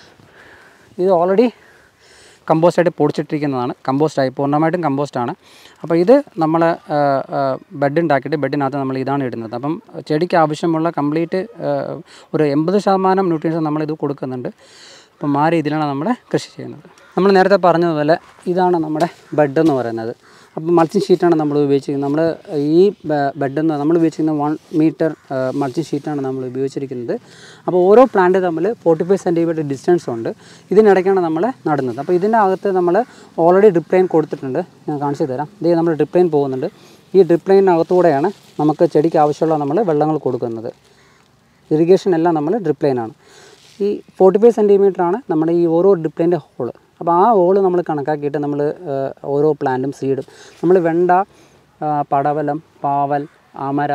ഇത് ഓൾറെഡി കമ്പോസ്റ്റായിട്ട് പൊടിച്ചിട്ടിരിക്കുന്നതാണ്. കമ്പോസ്റ്റായി പൂർണ്ണമായിട്ടും കമ്പോസ്റ്റാണ്. അപ്പോൾ ഇത് നമ്മൾ ബെഡ് ഉണ്ടാക്കിയിട്ട് ബെഡിനകത്ത് നമ്മൾ ഇതാണ് ഇടുന്നത്. അപ്പം ചെടിക്ക് ആവശ്യമുള്ള കംപ്ലീറ്റ് ഒരു എൺപത് ശതമാനം ന്യൂട്രിയൻസ് നമ്മളിത് കൊടുക്കുന്നുണ്ട്. അപ്പം ആ രീതിയിലാണ് നമ്മൾ കൃഷി ചെയ്യുന്നത്. നമ്മൾ നേരത്തെ പറഞ്ഞതുപോലെ ഇതാണ് നമ്മുടെ ബെഡ് എന്ന് പറയുന്നത്. അപ്പം മൾച്ചിങ് ഷീറ്റാണ് നമ്മൾ ഉപയോഗിച്ചിരിക്കുന്നത്. നമ്മൾ ഈ ബെഡെന്ന് നമ്മൾ ഉപയോഗിച്ചിരിക്കുന്ന വൺ മീറ്റർ മൾച്ചിങ് ഷീറ്റാണ് നമ്മൾ ഉപയോഗിച്ചിരിക്കുന്നത്. അപ്പോൾ ഓരോ പ്ലാന്റ് തമ്മിൽ ഫോർട്ടി ഫൈവ് സെൻറ്റിമീറ്റർ ഡിസ്റ്റൻസ് ഉണ്ട്. ഇതിനിടയ്ക്കാണ് നമ്മൾ നടുന്നത്. അപ്പോൾ ഇതിൻ്റെ അകത്ത് നമ്മൾ ഓൾറെഡി ഡ്രിപ്പ് ലൈൻ കൊടുത്തിട്ടുണ്ട്. ഞാൻ കാണിച്ചു തരാം. ഇതേ നമ്മൾ ഡ്രിപ്പ് ലൈൻ പോകുന്നുണ്ട്. ഈ ഡ്രിപ്പ് ലൈനകത്തൂടെയാണ് നമുക്ക് ചെടിക്ക് ആവശ്യമുള്ള നമ്മൾ വെള്ളങ്ങൾ കൊടുക്കുന്നത്. ഇറിഗേഷൻ എല്ലാം നമ്മൾ ഡ്രിപ്പ് ലൈനാണ്. ഈ ഫോർട്ടി ഫൈവ് സെൻറ്റിമീറ്ററാണ് നമ്മുടെ ഈ ഓരോ ഡ്രിപ്പ് ലൈൻ്റെ ഹോള്. അപ്പോൾ ആ ഹോള് നമ്മൾ കണക്കാക്കിയിട്ട് നമ്മൾ ഓരോ പ്ലാന്റും സീഡും നമ്മൾ വെണ്ട, പടവലം, പാവൽ, അമര,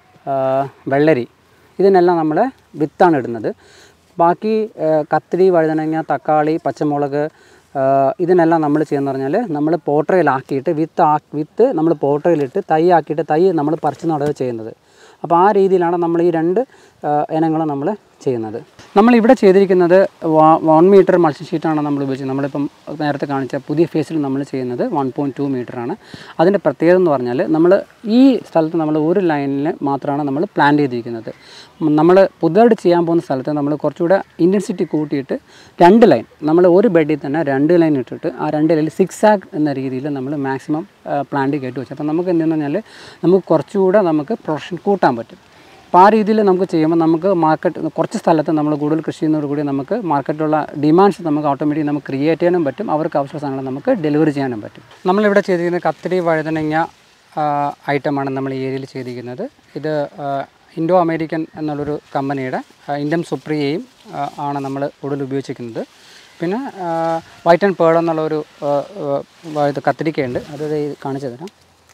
വെള്ളരി ഇതിനെല്ലാം നമ്മൾ വിത്താണ് ഇടുന്നത്. ബാക്കി കത്തിരി, വഴുതനങ്ങ, തക്കാളി, പച്ചമുളക് ഇതിനെല്ലാം നമ്മൾ ചെയ്യുന്നത് പറഞ്ഞാൽ നമ്മൾ പോട്ടറയിലാക്കിയിട്ട് വിത്ത് ആ വിത്ത് നമ്മൾ പോട്ടറയിലിട്ട് തൈ ആക്കിയിട്ട് തൈ നമ്മൾ പറിച്ച് നടുക ചെയ്യുന്നത്. അപ്പോൾ ആ രീതിയിലാണ് നമ്മൾ ഈ രണ്ട് ഇനങ്ങളും നമ്മൾ ചെയ്യുന്നത്. നമ്മളിവിടെ ചെയ്തിരിക്കുന്നത് വൺ മീറ്റർ മൾച്ചിങ് ഷീറ്റാണ് നമ്മൾ ഉപയോഗിച്ചത്. നമ്മളിപ്പം നേരത്തെ കാണിച്ച പുതിയ ഫേസിൽ നമ്മൾ ചെയ്യുന്നത് വൺ പോയിൻറ്റ് ടു മീറ്ററാണ്. അതിൻ്റെ പ്രത്യേകത എന്ന് പറഞ്ഞാൽ നമ്മൾ ഈ സ്ഥലത്ത് നമ്മൾ ഒരു ലൈനിൽ മാത്രമാണ് നമ്മൾ പ്ലാൻ ചെയ്തിരിക്കുന്നത്. നമ്മൾ പുതുതായിട്ട് ചെയ്യാൻ പോകുന്ന സ്ഥലത്ത് നമ്മൾ കുറച്ചുകൂടെ ഇൻറ്റൻസിറ്റി കൂട്ടിയിട്ട് രണ്ട് ലൈൻ നമ്മൾ ഒരു ബെഡിൽ തന്നെ രണ്ട് ലൈൻ ഇട്ടിട്ട് ആ രണ്ട് ലൈനിൽ സിക്സ് ആക്ക് എന്ന രീതിയിൽ നമ്മൾ മാക്സിമം പ്ലാന്റ് കയറ്റി വെച്ചു. അപ്പോൾ നമുക്ക് എന്തെന്ന് പറഞ്ഞാൽ നമുക്ക് കുറച്ചുകൂടെ നമുക്ക് പ്രൊഡക്ഷൻ കൂട്ടാൻ പറ്റും. അപ്പോൾ ആ രീതിയിൽ നമുക്ക് ചെയ്യുമ്പോൾ നമുക്ക് മാർക്കറ്റ് കുറച്ച് സ്ഥലത്ത് നമ്മൾ കൂടുതൽ കൃഷി ചെയ്യുന്നതോടുകൂടി നമുക്ക് മാർക്കറ്റിലുള്ള ഡിമാൻഡ്സ് നമുക്ക് ഓട്ടോമാറ്റിക് നമുക്ക് ക്രിയേറ്റ് ചെയ്യാനും പറ്റും. അവർക്ക് ആവശ്യമുള്ള സാധനങ്ങൾ നമുക്ക് ഡെലിവറി ചെയ്യാനും പറ്റും. നമ്മളിവിടെ ചെയ്തിരിക്കുന്നത് കത്തിരി, വഴുതനങ്ങ ഐറ്റമാണ് നമ്മൾ ഈ ഏരിയയിൽ ചെയ്തിരിക്കുന്നത്. ഇത് ഇൻഡോ അമേരിക്കൻ എന്നുള്ളൊരു കമ്പനിയുടെ ഇന്ത്യൻ സുപ്രിയയും ആണ് നമ്മൾ കൂടുതൽ ഉപയോഗിച്ചിരിക്കുന്നത്. പിന്നെ വൈറ്റ് ആൻഡ് പേൾ എന്നുള്ളൊരു ഇത് കത്തിരിക്കയുണ്ട്, അത് കാണിച്ചു തരാം.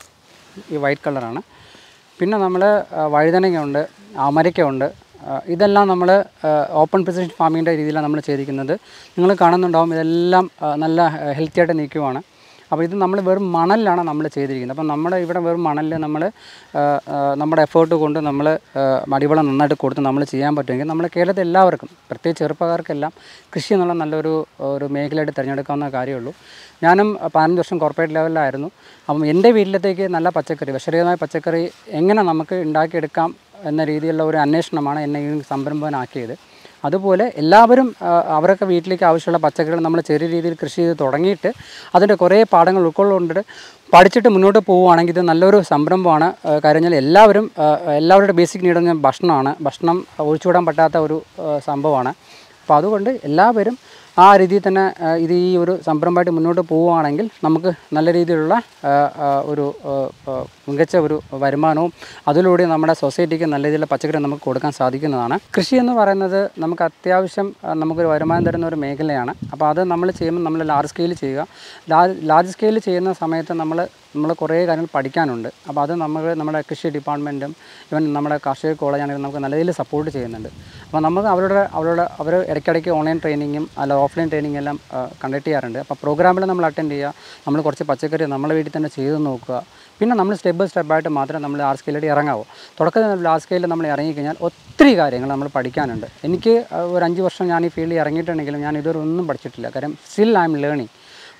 ഈ വൈറ്റ് കളറാണ്. പിന്നെ നമ്മൾ വഴുതനങ്ങയുണ്ട്, അമരയ്ക്കുണ്ട്. ഇതെല്ലാം നമ്മൾ ഓപ്പൺ പൊസിഷൻ ഫാമിങ്ങിൻ്റെ രീതിയിലാണ് നമ്മൾ ചെയ്തിരിക്കുന്നത്. നിങ്ങൾ കാണുന്നുണ്ടാവും ഇതെല്ലാം നല്ല ഹെൽത്തി ആയിട്ട് നിൽക്കുവാണ്. അപ്പോൾ ഇത് നമ്മൾ വെറും മണലിലാണ് നമ്മൾ ചെയ്തിരിക്കുന്നത്. അപ്പം നമ്മുടെ ഇവിടെ വെറും മണലിൽ നമ്മൾ നമ്മുടെ എഫേർട്ട് കൊണ്ട് നമ്മൾ അടിവളം നന്നായിട്ട് കൊടുത്ത് നമ്മൾ ചെയ്യാൻ പറ്റുമെങ്കിൽ നമ്മൾ കേരളത്തിൽ എല്ലാവർക്കും പ്രത്യേകിച്ച് ചെറുപ്പക്കാർക്കെല്ലാം കൃഷി എന്നുള്ള നല്ലൊരു ഒരു മേഖലയായിട്ട് തിരഞ്ഞെടുക്കാവുന്ന കാര്യമുള്ളൂ. ഞാനും പതിനഞ്ച് വർഷം കോർപ്പറേറ്റ് ലെവലിലായിരുന്നു. അപ്പം എൻ്റെ വീട്ടിലത്തേക്ക് നല്ല പച്ചക്കറി, വിഷരഹിതമായ പച്ചക്കറി എങ്ങനെ നമുക്ക് ഉണ്ടാക്കിയെടുക്കാം എന്ന രീതിയിലുള്ള ഒരു അന്വേഷണമാണ് എന്നെ ഈ സംരംഭകനാക്കിയത്. അതുപോലെ എല്ലാവരും അവരൊക്കെ വീട്ടിലേക്ക് ആവശ്യമുള്ള പച്ചക്കറികൾ നമ്മൾ ചെറിയ രീതിയിൽ കൃഷി ചെയ്ത് തുടങ്ങിയിട്ട് അതിൻ്റെ കുറേ പാഠങ്ങൾ ഉൾക്കൊള്ളുകൊണ്ടിട്ട് പഠിച്ചിട്ട് മുന്നോട്ട് പോവുകയാണെങ്കിൽ ഇത് നല്ലൊരു സംരംഭമാണ്. കാര്യം വെച്ചാൽ എല്ലാവരും എല്ലാവരുടെ ബേസിക് നീഡ് എന്ന് ഭക്ഷണമാണ്. ഭക്ഷണം ഒഴിച്ചുവിടാൻ പറ്റാത്ത ഒരു സംഭവമാണ്. അപ്പോൾ അതുകൊണ്ട് എല്ലാവരും ആ രീതിയിൽ തന്നെ ഇത് ഈ ഒരു സംരംഭമായിട്ട് മുന്നോട്ട് പോവുകയാണെങ്കിൽ നമുക്ക് നല്ല രീതിയിലുള്ള ഒരു മികച്ച ഒരു വരുമാനവും അതിലൂടെ നമ്മുടെ സൊസൈറ്റിക്ക് നല്ല രീതിയിലുള്ള പച്ചക്കറി നമുക്ക് കൊടുക്കാൻ സാധിക്കുന്നതാണ്. കൃഷി എന്ന് പറയുന്നത് നമുക്ക് അത്യാവശ്യം നമുക്കൊരു വരുമാനം തരുന്ന ഒരു മേഖലയാണ്. അപ്പോൾ അത് നമ്മൾ ചെയ്യുമ്പോൾ നമ്മൾ ലാർജ് സ്കെയിൽ ചെയ്യുക. ലാർജ് ലാർജ് സ്കെയിൽ ചെയ്യുന്ന സമയത്ത് നമ്മൾ നമ്മൾ കുറേ കാര്യങ്ങൾ പഠിക്കാനുണ്ട്. അപ്പോൾ അത് നമ്മൾ നമ്മുടെ കൃഷി ഡിപ്പാർട്ട്മെൻറ്റും ഇവൻ നമ്മുടെ കാർഷിക കോളേജാണെങ്കിലും നമുക്ക് നല്ല രീതിയിൽ സപ്പോർട്ട് ചെയ്യുന്നുണ്ട്. അപ്പോൾ നമുക്ക് അവരുടെ അവരുടെ അവർ ഇടയ്ക്കിടയ്ക്ക് ഓൺലൈൻ ട്രെയിനിങ്ങും അല്ല ഓഫ്ലൈൻ ട്രെയിനിങ് എല്ലാം കണ്ടക്ട് ചെയ്യാറുണ്ട്. അപ്പോൾ പ്രോഗ്രാമിൽ നമ്മൾ അറ്റൻഡ് ചെയ്യുക, നമ്മൾ കുറച്ച് പച്ചക്കറി നമ്മുടെ വീട്ടിൽ തന്നെ ചെയ്ത് നോക്കുക. പിന്നെ നമ്മൾ സ്റ്റെപ്പ് ബൈ സ്റ്റെപ്പായിട്ട് മാത്രമേ നമ്മൾ ലാർജ് സ്കെയിലായിട്ട് ഇറങ്ങാവൂ. തുടക്കത്തിൽ ലാർജ് സ്കെയിലിൽ നമ്മൾ ഇറങ്ങിക്കഴിഞ്ഞാൽ ഒത്തിരി കാര്യങ്ങൾ നമ്മൾ പഠിക്കാനുണ്ട്. എനിക്ക് ഒരു അഞ്ച് വർഷം ഞാൻ ഈ ഫീൽഡിൽ ഇറങ്ങിയിട്ടുണ്ടെങ്കിലും ഞാൻ ഇതുവരെ ഒന്നും പഠിച്ചിട്ടില്ല. കാര്യം സ്റ്റിൽ ഐ എം ലേണിംഗ്.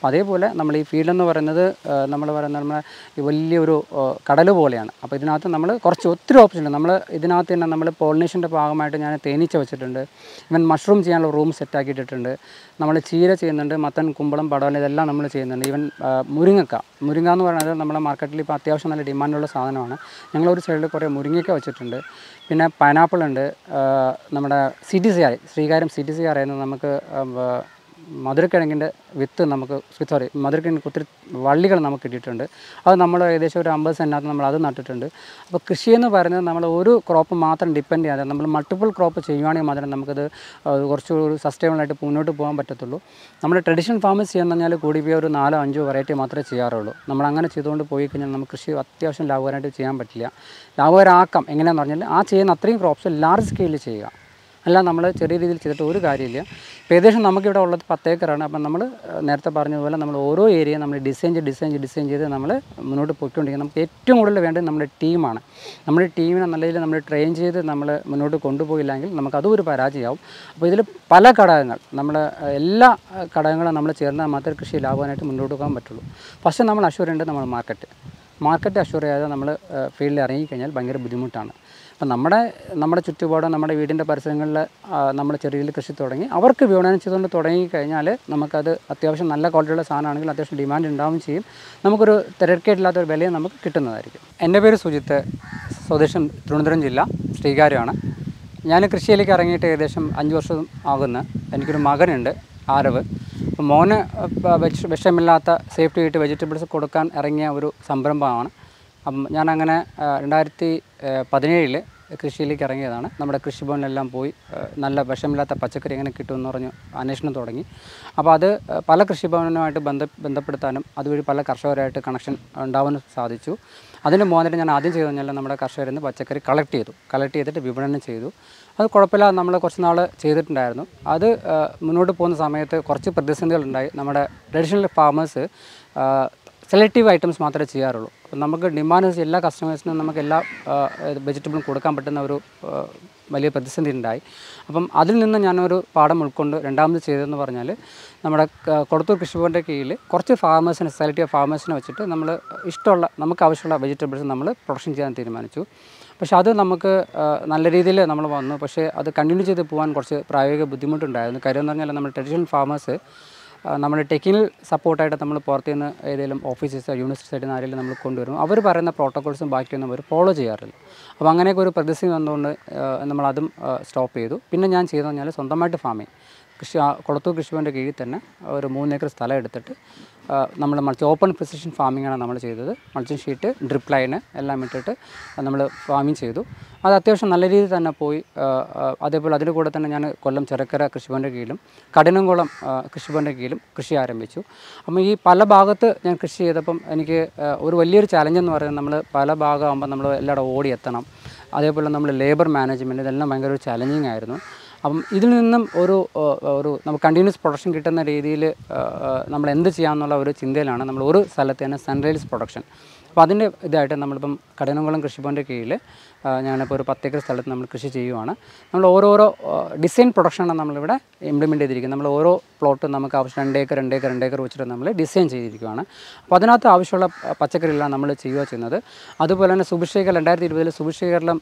അപ്പോൾ അതേപോലെ നമ്മൾ ഈ ഫീൽഡെന്ന് പറയുന്നത് നമ്മൾ പറയുന്നത് നമ്മൾ ഈ വലിയൊരു കടൽ പോലെയാണ്. അപ്പോൾ ഇതിനകത്ത് നമ്മൾ കുറച്ച് ഒത്തിരി ഓപ്ഷൻ ഉണ്ട്. നമ്മൾ ഇതിനകത്ത് തന്നെ നമ്മൾ പോളിനേഷൻ്റെ ഭാഗമായിട്ട് ഞാൻ തേനീച്ച വെച്ചിട്ടുണ്ട്, ഇവൻ മഷ്റൂം ചെയ്യാനുള്ള റൂം സെറ്റാക്കിയിട്ടിട്ടുണ്ട്, നമ്മൾ ചീര ചെയ്യുന്നുണ്ട്, മത്തൻ, കുമ്പളം, പടവലം ഇതെല്ലാം നമ്മൾ ചെയ്യുന്നുണ്ട്. ഈവൻ മുരിങ്ങക്ക മുരിങ്ങ എന്ന് പറയുന്നത് നമ്മുടെ മാർക്കറ്റിൽ ഇപ്പോൾ അത്യാവശ്യം നല്ല ഡിമാൻഡുള്ള സാധനമാണ്. ഞങ്ങളൊരു സൈഡിൽ കുറേ മുരിങ്ങക്ക വെച്ചിട്ടുണ്ട്. പിന്നെ പൈനാപ്പിൾ ഉണ്ട്, നമ്മുടെ C T C R Sreekaryam C T C R ആയിരുന്നു നമുക്ക് മധുരക്കിഴങ്ങിൻ്റെ വിത്ത് നമുക്ക് സോറി മധുരക്കിഴങ്ങിന് ഒത്തിരി വള്ളികൾ നമുക്ക് കിട്ടിയിട്ടുണ്ട്. അത് നമ്മൾ ഏകദേശം ഒരു അമ്പത് സെൻറ്റിനകത്ത് നമ്മൾ അത് നട്ടിട്ടുണ്ട്. അപ്പോൾ കൃഷിയെന്ന് പറയുന്നത് നമ്മൾ ഒരു ക്രോപ്പ് മാത്രം ഡിപ്പെൻഡ് ചെയ്യാതെ നമ്മൾ മൾട്ടിപ്പിൾ ക്രോപ്പ് ചെയ്യുവാണെങ്കിൽ മാത്രമേ നമുക്കത് കുറച്ചുകൂടി സസ്റ്റൈനബിളായിട്ട് മുന്നോട്ട് പോകാൻ പറ്റത്തുള്ളൂ. നമ്മൾ ട്രഡീഷണൽ ഫാമേഴ്സ് ചെയ്യാന്ന് പറഞ്ഞാൽ കൂടി പോയി ഒരു നാലോ അഞ്ചോ വെറൈറ്റി മാത്രമേ ചെയ്യാറുള്ളൂ. നമ്മൾ അങ്ങനെ ചെയ്തുകൊണ്ട് പോയി കഴിഞ്ഞാൽ നമുക്ക് കൃഷി അത്യാവശ്യം ലാഭകരമായിട്ട് ചെയ്യാൻ പറ്റില്ല. ലാഭകരമാക്കാം എങ്ങനെയാണെന്ന് പറഞ്ഞാൽ ആ ചെയ്യുന്ന അത്രയും ക്രോപ്സ് ലാർജ് സ്കെയിലിൽ ചെയ്യുക, അല്ല നമ്മൾ ചെറിയ രീതിയിൽ ചെയ്തിട്ട് ഒരു കാര്യമില്ല. ഇപ്പോൾ ഏകദേശം നമുക്കിവിടെ ഉള്ളത് പത്തേക്കറാണ്. അപ്പം നമ്മൾ നേരത്തെ പറഞ്ഞതുപോലെ നമ്മൾ ഓരോ ഏരിയ നമ്മൾ ഡിസൈൻ ചെയ്ത് ഡിസൈൻ ചെയ്ത് ഡിസൈൻ ചെയ്ത് നമ്മൾ മുന്നോട്ട് പോയിക്കൊണ്ടിരിക്കുന്നത്. നമുക്ക് ഏറ്റവും കൂടുതൽ വേണ്ടത് നമ്മുടെ ടീമാണ്. നമ്മുടെ ടീമിനെ നല്ല രീതിയിൽ നമ്മൾ ട്രെയിൻ ചെയ്ത് നമ്മൾ മുന്നോട്ട് കൊണ്ടുപോയില്ലെങ്കിൽ നമുക്കതും ഒരു പരാജയമാവും. അപ്പോൾ ഇതിൽ പല ഘടകങ്ങൾ നമ്മൾ എല്ലാ ഘടകങ്ങളും നമ്മൾ ചേർന്നാൽ മാത്രമേ കൃഷി ലാഭവാനായിട്ട് മുന്നോട്ട് പോകാൻ പറ്റുള്ളൂ. പക്ഷേ നമ്മൾ അഷ്വർ ചെയ്യേണ്ടത് നമ്മൾ മാർക്കറ്റ് മാർക്കറ്റ് അഷ്വർ ചെയ്യാതെ നമ്മൾ ഫീൽഡിൽ ഇറങ്ങിക്കഴിഞ്ഞാൽ ഭയങ്കര ബുദ്ധിമുട്ടാണ്. അപ്പം നമ്മുടെ നമ്മുടെ ചുറ്റുപാടും നമ്മുടെ വീടിൻ്റെ പരിസരങ്ങളിൽ നമ്മൾ ചെറിയ രീതിയിൽ കൃഷി തുടങ്ങി അവർക്ക് വിപണനം ചെയ്തുകൊണ്ട് തുടങ്ങിക്കഴിഞ്ഞാൽ നമുക്കത് അത്യാവശ്യം നല്ല ക്വാളിറ്റിയുള്ള സാധനമാണെങ്കിൽ അത്യാവശ്യം ഡിമാൻഡ് ഉണ്ടാവുകയും ചെയ്യും. നമുക്കൊരു തിരക്കേറ്റില്ലാത്തൊരു വിലയും നമുക്ക് കിട്ടുന്നതായിരിക്കും. എൻ്റെ പേര് സുജിത്ത്, സ്വദേശം തിരുവനന്തപുരം ജില്ല, ശ്രീകാര്യമാണ്. ഞാൻ കൃഷിയിലേക്ക് ഇറങ്ങിയിട്ട് ഏകദേശം അഞ്ച് വർഷം ആകുന്നു. എനിക്കൊരു മകനുണ്ട്, ആരവ്. അപ്പോൾ മോന് വിഷമില്ലാത്ത സേഫ്റ്റി ആയിട്ട് വെജിറ്റബിൾസ് കൊടുക്കാൻ ഇറങ്ങിയ ഒരു സംരംഭമാണ്. അപ്പം ഞാനങ്ങനെ രണ്ടായിരത്തി പതിനേഴിൽ കൃഷിയിലേക്ക് ഇറങ്ങിയതാണ്. നമ്മുടെ കൃഷിഭവനിലെല്ലാം പോയി നല്ല വിഷമില്ലാത്ത പച്ചക്കറി എങ്ങനെ കിട്ടുമെന്ന് പറഞ്ഞ് അന്വേഷണം തുടങ്ങി. അപ്പോൾ അത് പല കൃഷിഭവനുമായിട്ട് ബന്ധ ബന്ധപ്പെടുത്താനും അതുവഴി പല കർഷകരായിട്ട് കണക്ഷൻ ഉണ്ടാവാനും സാധിച്ചു. അതിന് മുഖാന്തരം ഞാൻ ആദ്യം ചെയ്തു കഴിഞ്ഞാൽ നമ്മുടെ കർഷകരിൽ നിന്ന് പച്ചക്കറി കളക്ട് ചെയ്തു കളക്ട് ചെയ്തിട്ട് വിപണനം ചെയ്തു. അത് കുഴപ്പമില്ല, നമ്മൾ കുറച്ച് നാൾ ചെയ്തിട്ടുണ്ടായിരുന്നു. അത് മുന്നോട്ട് പോകുന്ന സമയത്ത് കുറച്ച് പ്രതിസന്ധികളുണ്ടായി. നമ്മുടെ ട്രഡീഷണൽ ഫാമേഴ്സ് സെലക്റ്റീവ് ഐറ്റംസ് മാത്രമേ ചെയ്യാറുള്ളൂ. അപ്പം നമുക്ക് ഡിമാൻഡ് എല്ലാ കസ്റ്റമേഴ്സിനും നമുക്ക് എല്ലാ വെജിറ്റബിളും കൊടുക്കാൻ പറ്റുന്ന ഒരു വലിയ പ്രതിസന്ധി ഉണ്ടായി. അപ്പം അതിൽ നിന്ന് ഞാനൊരു പാഠം ഉൾക്കൊണ്ട് രണ്ടാമത് ചെയ്തതെന്ന് പറഞ്ഞാൽ നമ്മുടെ കൊടത്തൂർ കൃഷിഭവൻ്റെ കീഴിൽ കുറച്ച് ഫാമേഴ്സിനെ സെലക്റ്റീവ് ഫാമേഴ്സിനെ വെച്ചിട്ട് നമ്മൾ ഇഷ്ടമുള്ള നമുക്ക് ആവശ്യമുള്ള വെജിറ്റബിൾസ് നമ്മൾ പ്രൊഡക്ഷൻ ചെയ്യാൻ തീരുമാനിച്ചു. പക്ഷേ അത് നമുക്ക് നല്ല രീതിയിൽ നമ്മൾ വന്നു. പക്ഷേ അത് കണ്ടിന്യൂ ചെയ്ത് പോകാൻ കുറച്ച് പ്രായോഗിക ബുദ്ധിമുട്ടുണ്ടായിരുന്നു. കാര്യം എന്ന് പറഞ്ഞാൽ നമ്മൾ ട്രഡീഷണൽ ഫാമേഴ്സ് നമ്മുടെ ടെക്നിക്കൽ സപ്പോർട്ടായിട്ട് നമ്മൾ പുറത്തു നിന്ന് ഏതെങ്കിലും ഓഫീസേഴ്സോ യൂണിവേഴ്സിറ്റി സൈഡിൽ നിന്ന് ആരെങ്കിലും നമ്മൾ കൊണ്ടുവരും. അവർ പറയുന്ന പ്രോട്ടോക്കോൾസും ബാക്കിയൊന്നും അവർ ഫോളോ ചെയ്യാറില്ല. അപ്പോൾ അങ്ങനെയൊക്കെ ഒരു പ്രതിസന്ധി വന്നുകൊണ്ട് നമ്മളതും സ്റ്റോപ്പ് ചെയ്തു. പിന്നെ ഞാൻ ചെയ്തെന്ന് പറഞ്ഞാൽ സ്വന്തമായിട്ട് ഫാമിങ് കൃഷി കൊളത്തൂർ കൃഷിഭവൻ്റെ കീഴിൽ തന്നെ ഒരു മൂന്നേക്കർ സ്ഥലം എടുത്തിട്ട് നമ്മൾ മൾച്ച് ഓപ്പൺ പ്രിസിഷൻ ഫാമിങ്ങാണ് നമ്മൾ ചെയ്തത്. മൾച്ചിങ് ഷീറ്റ്, ഡ്രിപ്പ് ലൈന് എല്ലാം ഇട്ടിട്ട് നമ്മൾ ഫാമിങ് ചെയ്തു. അത് അത്യാവശ്യം നല്ല രീതിയിൽ തന്നെ പോയി. അതേപോലെ അതിൻ്റെ കൂടെ തന്നെ ഞാൻ കൊല്ലം ചെറുക്കര കൃഷിഭവൻ്റെ കീഴിലും കഠിനംകുളം കൃഷിഭവൻ്റെ കീഴിലും കൃഷി ആരംഭിച്ചു. അപ്പം ഈ പല ഭാഗത്ത് ഞാൻ കൃഷി ചെയ്തപ്പം എനിക്ക് ഒരു വലിയൊരു ചാലഞ്ചെന്ന് പറയുന്നത് നമ്മൾ പല ഭാഗമാകുമ്പോൾ നമ്മൾ എല്ലായിടും ഓടി എത്തണം. അതേപോലെ നമ്മൾ ലേബർ മാനേജ്മെൻറ്റ് ഇതെല്ലാം ഭയങ്കര ഒരു ചാലഞ്ചിങ് ആയിരുന്നു. അപ്പം ഇതിൽ നിന്നും ഒരു ഒരു നമുക്ക് കണ്ടിന്യൂസ് പ്രൊഡക്ഷൻ കിട്ടുന്ന രീതിയിൽ നമ്മൾ എന്ത് ചെയ്യാമെന്നുള്ള ഒരു ചിന്തയിലാണ് നമ്മൾ ഒരു സ്ഥലത്ത് തന്നെ സെൻട്രലൈസ് പ്രൊഡക്ഷൻ. അപ്പോൾ അതിൻ്റെ ഇതായിട്ട് നമ്മളിപ്പം കഠിനംകുളം കൃഷിഭവൻ്റെ കീഴിൽ ഞാനിപ്പോൾ ഒരു പത്തേക്കർ സ്ഥലത്ത് നമ്മൾ കൃഷി ചെയ്യുവാണ്. നമ്മൾ ഓരോരോ ഡിസൈൻ പ്രൊഡക്ഷനാണ് നമ്മളിവിടെ ഇംപ്ലിമെൻറ്റ് ചെയ്തിരിക്കുന്നത്. നമ്മൾ ഓരോ പ്ലോട്ട് നമുക്ക് ആവശ്യം രണ്ടേക്കർ രണ്ടേക്കർ രണ്ടേക്കർ വെച്ചിട്ട് നമ്മൾ ഡിസൈൻ ചെയ്തിരിക്കുകയാണ്. അപ്പോൾ അതിനകത്ത് ആവശ്യമുള്ള പച്ചക്കറികളാണ് നമ്മൾ ചെയ്യുക ചെയ്യുന്നത്. അതുപോലെ തന്നെ സുഭിക്ഷേകർ രണ്ടായിരത്തി ഇരുപതിൽ സുഭിക്ഷേകരണം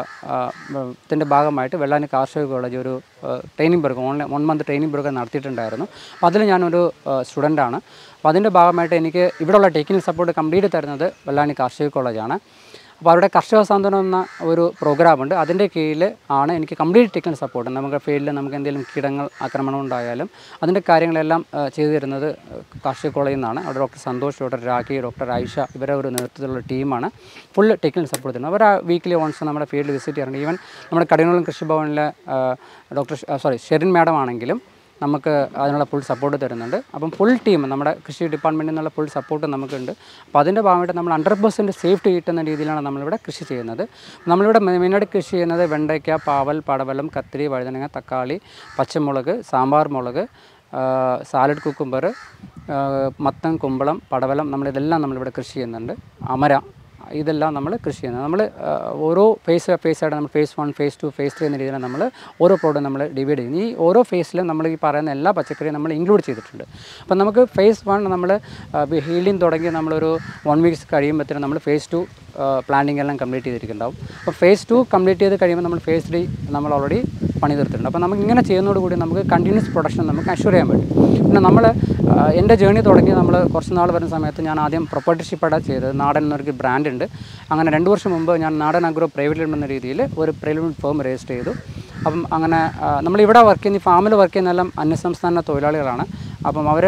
ത്തിൻ്റെ ഭാഗമായിട്ട് വെള്ളാനി കാർഷിക കോളേജ് ഒരു training programme online one month training programme നടത്തിയിട്ടുണ്ടായിരുന്നു. അപ്പോൾ അതിൽ ഞാനൊരു സ്റ്റുഡൻ്റാണ്. അപ്പോൾ അതിൻ്റെ ഭാഗമായിട്ട് എനിക്ക് ഇവിടെയുള്ള ടെക്നിക്കൽ സപ്പോർട്ട് കംപ്ലീറ്റ് തരുന്നത് വെള്ളാനി കാർഷിക കോളേജാണ്. അപ്പോൾ അവരുടെ കർഷക സാന്ത്വനം എന്ന ഒരു പ്രോഗ്രാമുണ്ട്. അതിൻ്റെ കീഴിൽ ആണ് എനിക്ക് കംപ്ലീറ്റ് ടെക്നിക്കൽ സപ്പോർട്ട്. നമുക്ക് ഫീൽഡിൽ നമുക്ക് എന്തെങ്കിലും കീടങ്ങൾ ആക്രമണം ഉണ്ടായാലും അതിൻ്റെ കാര്യങ്ങളെല്ലാം ചെയ്തു തരുന്നത് കാർഷിക കോളേജിൽ നിന്നാണ്. അവിടെ doctor Santhosh, doctor Rakhi, doctor Ayisha ഇവരെ ഒരു നേതൃത്വത്തിലുള്ള ടീമാണ് ഫുൾ ടെക്നിക്കൽ സപ്പോർട്ട് തരുന്നത്. അവർ ആ വീക്കിലി വൺസ് നമ്മുടെ ഫീൽഡ് വിസിറ്റ് ചെയ്യാറുണ്ട്. ഈവൻ നമ്മുടെ കഠിനംകുളം കൃഷിഭവനിലെ ഡോക്ടർ സോറി ഷെറിൻ മാഡം ആണെങ്കിലും നമുക്ക് അതിനുള്ള ഫുൾ സപ്പോർട്ട് തരുന്നുണ്ട്. അപ്പം ഫുൾ ടീം നമ്മുടെ കൃഷി ഡിപ്പാർട്ട്മെൻറ്റിൽ നിന്നുള്ള ഫുൾ സപ്പോർട്ട് നമുക്കുണ്ട്. അപ്പോൾ അതിൻ്റെ ഭാഗമായിട്ട് നമ്മൾ ഹൺഡ്രഡ് പെർസെൻറ്റ് സേഫ്റ്റി കിട്ടുന്ന രീതിയിലാണ് നമ്മളിവിടെ കൃഷി ചെയ്യുന്നത്. നമ്മളിവിടെ മെയിനായിട്ട് കൃഷി ചെയ്യുന്നത് വെണ്ടയ്ക്ക, പാവൽ, പടവലം, കത്തിരി, വഴുതനങ്ങ, തക്കാളി, പച്ചമുളക്, സാമ്പാർ മുളക്, സാലഡ് കുക്കുംബർ, മത്തൻ, കുമ്പളം, പടവലം നമ്മളിതെല്ലാം നമ്മളിവിടെ കൃഷി ചെയ്യുന്നുണ്ട്. അമര ഇതെല്ലാം നമ്മൾ കൃഷി ചെയ്യുന്നത്. നമ്മൾ ഓരോ ഫേസ് ഫേസായിട്ട് നമ്മൾ phase one phase two phase three എന്ന രീതിയിൽ നമ്മൾ ഓരോ പ്രോഡക്റ്റ് നമ്മൾ ഡിവൈഡ് ചെയ്യുന്നു. ഈ ഓരോ ഫേസിലും നമ്മൾ ഈ പറയുന്ന എല്ലാ പച്ചക്കറിയും നമ്മൾ ഇൻക്ലൂഡ് ചെയ്തിട്ടുണ്ട്. അപ്പം നമുക്ക് ഫേസ് വൺ നമ്മൾ ഹീൽഡിങ് തുടങ്ങി നമ്മളൊരു വൺ വീക്സ് കഴിയുമ്പോഴത്തേനും നമ്മൾ ഫേസ് ടു പ്ലാനിങ് എല്ലാം കംപ്ലീറ്റ് ചെയ്തിരിക്കുന്നുണ്ടാവും. അപ്പോൾ ഫേസ് ടു കംപ്ലീറ്റ് ചെയ്ത് കഴിയുമ്പോൾ നമ്മൾ ഫേസ് ത്രീ നമ്മൾ ഓൾറെഡി പണി തീർത്തിട്ടുണ്ട്. അപ്പോൾ നമുക്ക് ഇങ്ങനെ ചെയ്യുന്നതോടുകൂടി നമുക്ക് കണ്ടിന്യൂസ് പ്രൊഡക്ഷൻ നമുക്ക് അഷ്വർ ചെയ്യാൻ പറ്റും. പിന്നെ നമ്മൾ എൻ്റെ ജേണി തുടങ്ങി നമ്മൾ കുറച്ച് നാൾ വരുന്ന സമയത്ത് ഞാൻ ആദ്യം പ്രൊപ്പർട്ടിഷിപ്പാണ് ചെയ്തത്. നാടൻ എന്നൊരു ബ്രാൻഡ് ഉണ്ട്. അങ്ങനെ രണ്ട് വർഷം മുമ്പ് ഞാൻ നാടൻ അഗ്രോ പ്രൈവറ്റ് ലിമിറ്റഡ് എന്ന രീതിയിൽ ഒരു പ്രൈവറ്റ് ലിമിറ്റഡ് ഫേം രജിസ്റ്റർ ചെയ്തു. അപ്പം അങ്ങനെ നമ്മളിവിടെ വർക്ക് ചെയ്യുന്ന ഈ ഫാമിൽ വർക്ക് ചെയ്യുന്നതെല്ലാം അന്യസംസ്ഥാന തൊഴിലാളികളാണ്. അപ്പം അവർ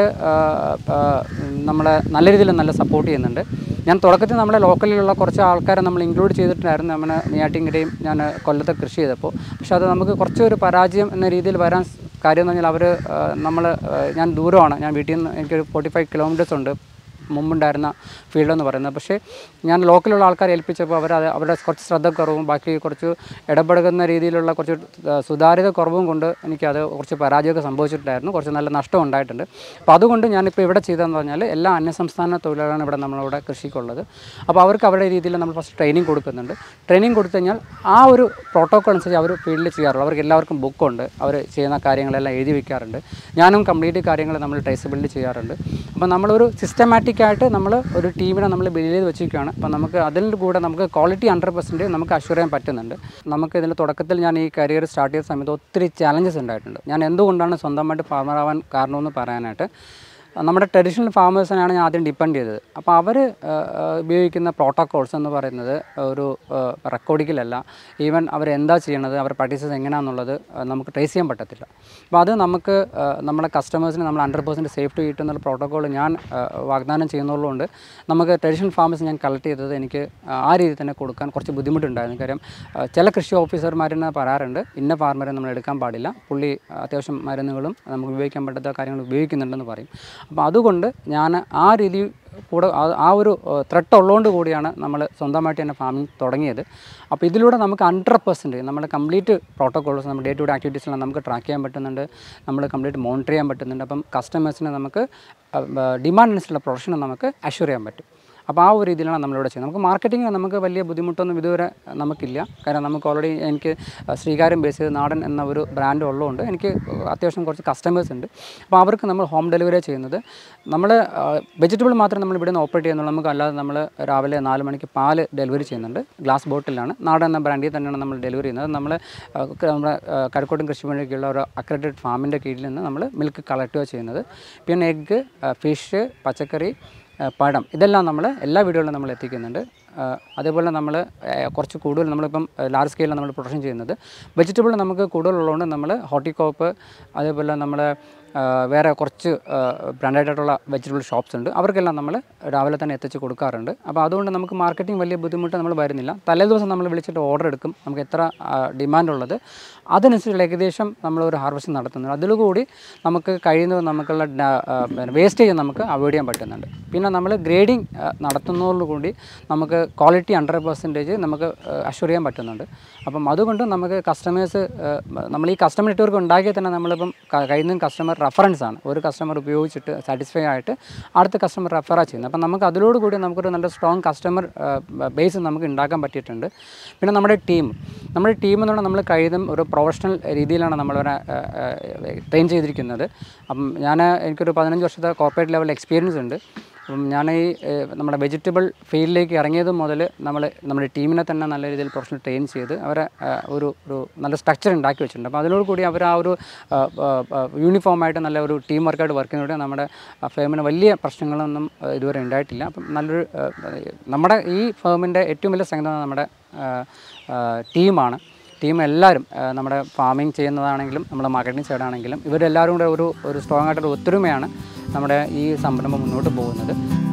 നമ്മളെ നല്ല രീതിയിൽ നല്ല സപ്പോർട്ട് ചെയ്യുന്നുണ്ട്. ഞാൻ തുടക്കത്തിൽ നമ്മളെ ലോക്കലിലുള്ള കുറച്ച് ആൾക്കാരെ നമ്മൾ ഇൻക്ലൂഡ് ചെയ്തിട്ടുണ്ടായിരുന്നു. നമ്മുടെ നെയ്യാറ്റിൻകരയും ഞാൻ കൊല്ലത്തെ കൃഷി ചെയ്തപ്പോൾ. പക്ഷേ അത് നമുക്ക് കുറച്ചൊരു പരാജയം എന്ന രീതിയിൽ വരാൻ കാര്യം എന്ന് പറഞ്ഞാൽ അവർ നമ്മൾ ഞാൻ ദൂരമാണ്, ഞാൻ വീട്ടിൽ നിന്ന് എനിക്കൊരു ഫോർട്ടി ഫൈവ് കിലോമീറ്റേഴ്സ് ഉണ്ട് മുമ്പുണ്ടായിരുന്ന ഫീൽഡെന്ന് പറയുന്നത്. പക്ഷേ ഞാൻ ലോക്കലുള്ള ആൾക്കാരെ ഏൽപ്പിച്ചപ്പോൾ അവർ അത് അവരുടെ കുറച്ച് ശ്രദ്ധക്കുറവും ബാക്കി കുറച്ച് ഇടപെടുന്ന രീതിയിലുള്ള കുറച്ച് സുതാര്യത കുറവും കൊണ്ട് എനിക്കത് കുറച്ച് പരാജയമൊക്കെ സംഭവിച്ചിട്ടുണ്ടായിരുന്നു. കുറച്ച് നല്ല നഷ്ടം ഉണ്ടായിട്ടുണ്ട്. അപ്പോൾ അതുകൊണ്ട് ഞാനിപ്പോൾ ഇവിടെ ചെയ്തതെന്ന് പറഞ്ഞാൽ എല്ലാ അന്യസംസ്ഥാന തൊഴിലാളികളാണ് ഇവിടെ നമ്മളിവിടെ കൃഷിക്കുള്ളത്. അപ്പോൾ അവർക്ക് അവരുടെ രീതിയിൽ നമ്മൾ ഫസ്റ്റ് ട്രെയിനിങ് കൊടുക്കുന്നുണ്ട്. ട്രെയിനിങ് കൊടുത്തു കഴിഞ്ഞാൽ ആ ഒരു പ്രോട്ടോക്കോൾ അനുസരിച്ച് അവർ ഫീൽഡിൽ ചെയ്യാറുള്ളൂ. അവർക്ക് എല്ലാവർക്കും ബുക്കുണ്ട്, അവർ ചെയ്യുന്ന കാര്യങ്ങളെല്ലാം എഴുതി വയ്ക്കാറുണ്ട്. ഞാനും കംപ്ലീറ്റ് കാര്യങ്ങൾ നമ്മൾ ട്രേസബിലിറ്റി ചെയ്യാറുണ്ട്. അപ്പോൾ നമ്മളൊരു സിസ്റ്റമാറ്റിക് ആയിട്ട് നമ്മൾ ഒരു ടീമിനെ നമ്മൾ ബിൽഡ് ചെയ്ത് വെച്ചിരിക്കുകയാണ്. അപ്പോൾ നമുക്ക് അതിൻ്റെ കൂടെ നമുക്ക് ക്വാളിറ്റി ഹൺഡ്രഡ് പെർസെൻറ്റ് നമുക്ക് അഷ്വർ ചെയ്യാൻ പറ്റുന്നുണ്ട്. നമുക്ക് ഇതിൻ്റെ തുടക്കത്തിൽ ഞാൻ ഈ കരിയർ സ്റ്റാർട്ട് ചെയ്ത സമയത്ത് ഒത്തിരി ചാലഞ്ചസ് ഉണ്ടായിട്ടുണ്ട്. ഞാൻ എന്തുകൊണ്ടാണ് സ്വന്തമായിട്ട് ഫാമറാവാൻ കാരണമെന്ന് പറയാനായിട്ട്, നമ്മുടെ ട്രഡീഷണൽ ഫാമേഴ്സിനാണ് ഞാൻ ആദ്യം ഡിപ്പെൻഡ് ചെയ്തത്. അപ്പോൾ അവർ ഉപയോഗിക്കുന്ന പ്രോട്ടോക്കോൾസ് എന്ന് പറയുന്നത് ഒരു റെക്കോർഡിങ്ങിലല്ല. ഈവൻ അവരെന്താ ചെയ്യണത്, അവർ പ്രാക്ടീസസ് എങ്ങനെയാണെന്നുള്ളത് നമുക്ക് ട്രേസ് ചെയ്യാൻ പറ്റത്തില്ല. അപ്പോൾ അത് നമുക്ക് നമ്മുടെ കസ്റ്റമേഴ്സിന് നമ്മൾ hundred percent safe to eat എന്നുള്ള പ്രോട്ടോക്കോൾ ഞാൻ വാഗ്ദാനം ചെയ്യുന്നതുകൊണ്ട് നമുക്ക് ട്രഡീഷണൽ ഫാമേഴ്സ് ഞാൻ കളക്ട് ചെയ്തത് എനിക്ക് ആ രീതിയിൽ തന്നെ കൊടുക്കാൻ കുറച്ച് ബുദ്ധിമുട്ടുണ്ടായിരുന്നു. കാര്യം ചില കൃഷി ഓഫീസർമാരെന്ന് പറയാറുണ്ട് ഇന്ന ഫാർമറെ നമ്മൾ എടുക്കാൻ പാടില്ല, പുള്ളി അത്യാവശ്യം മരുന്നുകളും നമുക്ക് ഉപയോഗിക്കാൻ പറ്റാത്ത കാര്യങ്ങൾ ഉപയോഗിക്കുന്നുണ്ടെന്ന് പറയും. അപ്പോൾ അതുകൊണ്ട് ഞാൻ ആ രീതി കൂടെ ആ ഒരു ത്രെട്ട് ഉള്ളതുകൊണ്ട് കൂടിയാണ് നമ്മൾ സ്വന്തമായിട്ട് തന്നെ ഫാമിംഗ് തുടങ്ങിയത്. അപ്പോൾ ഇതിലൂടെ നമുക്ക് ഹൺഡ്രഡ് പെർസെൻറ്റ് നമ്മുടെ കംപ്ലീറ്റ് പ്രോട്ടോക്കോൾസ് നമ്മുടെ ഡേ ടു ഡേ ആക്ടിവിറ്റീസിലാണ് നമുക്ക് ട്രാക്ക് ചെയ്യാൻ പറ്റുന്നുണ്ട്, നമ്മൾ കംപ്ലീറ്റ് മോണിറ്റർ ചെയ്യാൻ പറ്റുന്നുണ്ട്. അപ്പം കസ്റ്റമേഴ്സിന് നമുക്ക് ഡിമാൻഡ് അനുസരിച്ചുള്ള പ്രൊഡക്ഷൻ നമുക്ക് അഷ്വർ ചെയ്യാൻ പറ്റും. അപ്പോൾ ആ ഒരു രീതിയിലാണ് നമ്മളിവിടെ ചെയ്യുന്നത്. നമുക്ക് മാർക്കറ്റിംഗ് നമുക്ക് വലിയ ബുദ്ധിമുട്ടൊന്നും ഇതുവരെ നമുക്കില്ല. കാരണം നമുക്ക് ഓൾറെഡി എനിക്ക് ശ്രീകാര്യം ബേസ് ചെയ്ത് നാടൻ എന്ന ഒരു ബ്രാൻഡ് ഉള്ളതുകൊണ്ട് എനിക്ക് അത്യാവശ്യം കുറച്ച് കസ്റ്റമേഴ്സ് ഉണ്ട്. അപ്പോൾ അവർക്ക് നമ്മൾ ഹോം ഡെലിവറി ചെയ്യുന്നത് നമ്മൾ വെജിറ്റബിൾ മാത്രം നമ്മൾ ഇവിടെ നിന്ന് ഓപ്പറേറ്റ് ചെയ്യുന്നുള്ളൂ. നമുക്ക് അല്ലാതെ നമ്മൾ രാവിലെ നാല് മണിക്ക് പാല് ഡെലിവറി ചെയ്യുന്നുണ്ട്. ഗ്ലാസ് ബോട്ടിലാണ്. നാടൻ എന്ന ബ്രാൻഡിൽ തന്നെയാണ് നമ്മൾ ഡെലിവറി ചെയ്യുന്നത്. നമ്മൾ നമ്മുടെ കഴക്കൂട്ടം കൃഷിഭവനിലേക്കുള്ള ഒരു അക്രഡിറ്റഡ് ഫാമിൻ്റെ കീഴിൽ നിന്ന് നമ്മൾ മിൽക്ക് കളക്ട് ചെയ്യുന്നത്. പിന്നെ എഗ്ഗ്, ഫിഷ്, പച്ചക്കറി, പഴം, ഇതെല്ലാം നമ്മൾ എല്ലാ വീടുകളിലും നമ്മൾ എത്തിക്കുന്നുണ്ട്. അതേപോലെ നമ്മൾ കുറച്ച് കൂടുതൽ നമ്മളിപ്പം ലാർജ് സ്കെയിലാണ് നമ്മൾ പ്രൊഡക്ഷൻ ചെയ്യുന്നത്. വെജിറ്റബിൾ നമുക്ക് കൂടുതലുള്ളതുകൊണ്ട് നമ്മൾ ഹോർട്ടികോപ്പ്, അതേപോലെ നമ്മൾ വേറെ കുറച്ച് ബ്രാൻഡായിട്ടുള്ള വെജിറ്റബിൾ ഷോപ്സ് ഉണ്ട്. അവർക്കെല്ലാം നമ്മൾ രാവിലെ തന്നെ എത്തിച്ച് കൊടുക്കാറുണ്ട്. അപ്പോൾ അതുകൊണ്ട് നമുക്ക് മാർക്കറ്റിംഗ് വലിയ ബുദ്ധിമുട്ട് നമ്മൾ വരുന്നില്ല. തലേ ദിവസം നമ്മൾ വിളിച്ചിട്ട് ഓർഡർ എടുക്കും, നമുക്ക് എത്ര ഡിമാൻഡുള്ളത് അതിനനുസരിച്ചുള്ള ഏകദേശം നമ്മളൊരു ഹാർവെസ്റ്റിംഗ് നടത്തുന്നുണ്ട്. അതിലുകൂടി നമുക്ക് കഴിയുന്നത് നമുക്കുള്ള വേസ്റ്റേജ് നമുക്ക് അവോയ്ഡ് ചെയ്യാൻ പറ്റുന്നുണ്ട്. പിന്നെ നമ്മൾ ഗ്രേഡിങ് നടത്തുന്നതോടുകൂടി നമുക്ക് ക്വാളിറ്റി ഹൺഡ്രഡ് പെർസെൻറ്റേജ് നമുക്ക് അഷ്വർ ചെയ്യാൻ പറ്റുന്നുണ്ട്. അപ്പം അതുകൊണ്ട് നമുക്ക് കസ്റ്റമേഴ്സ് നമ്മൾ ഈ കസ്റ്റമർ നെറ്റ്വർക്ക് ഉണ്ടാക്കിയാൽ തന്നെ നമ്മളിപ്പം കഴിയുന്ന കസ്റ്റമർ റെഫറൻസ് ആണ്. ഒരു കസ്റ്റമർ ഉപയോഗിച്ചിട്ട് സാറ്റിസ്ഫൈ ആയിട്ട് അടുത്ത കസ്റ്റമർ റെഫറാണ് ചെയ്യുന്നത്. അപ്പം നമുക്ക് അതിലോടുകൂടി നമുക്കൊരു നല്ല സ്ട്രോങ് കസ്റ്റമർ ബേസ് നമുക്ക് ഉണ്ടാക്കാൻ പറ്റിയിട്ടുണ്ട്. പിന്നെ നമ്മുടെ ടീം നമ്മുടെ ടീം എന്ന് പറഞ്ഞാൽ നമ്മൾ കഴിയുന്നതും ഒരു പ്രൊഫഷണൽ രീതിയിലാണ് നമ്മളവരെ ട്രെയിൻ ചെയ്തിരിക്കുന്നത്. അപ്പം ഞാൻ എനിക്കൊരു പതിനഞ്ച് വർഷത്തെ കോർപ്പറേറ്റ് ലെവൽ എക്സ്പീരിയൻസ് ഉണ്ട്. അപ്പം ഞാൻ ഈ നമ്മുടെ വെജിറ്റബിൾ ഫീൽഡിലേക്ക് ഇറങ്ങിയത് മുതൽ നമ്മൾ നമ്മുടെ ടീമിനെ തന്നെ നല്ല രീതിയിൽ പ്രൊഫഷണൽ ട്രെയിൻ ചെയ്ത് അവരെ ഒരു ഒരു നല്ല സ്ട്രക്ചർ ഉണ്ടാക്കി വെച്ചിട്ടുണ്ട്. അപ്പോൾ അതിനോട് കൂടി അവർ ആ ഒരു യൂണിഫോമായിട്ട് നല്ല ഒരു ടീം വർക്കായിട്ട് വർക്ക് ചെയ്യുന്നതോടെ നമ്മുടെ ഫേമിന് വലിയ പ്രശ്നങ്ങളൊന്നും ഇതുവരെ ഉണ്ടായിട്ടില്ല. അപ്പം നല്ലൊരു നമ്മുടെ ഈ ഫേമിൻ്റെ ഏറ്റവും വലിയ സ്ട്രെങ്ത് നമ്മുടെ ടീമാണ്. ടീം എല്ലാവരും നമ്മുടെ ഫാമിംഗ് ചെയ്യുന്നതാണെങ്കിലും നമ്മുടെ മാർക്കറ്റിംഗ് സൈഡാണെങ്കിലും ഇവരെല്ലാവരും കൂടെ ഒരു ഒരു സ്ട്രോങ് ആയിട്ടൊരു ഒത്തൊരുമയാണ് നമ്മുടെ ഈ സംരംഭം മുന്നോട്ട് പോകുന്നത്.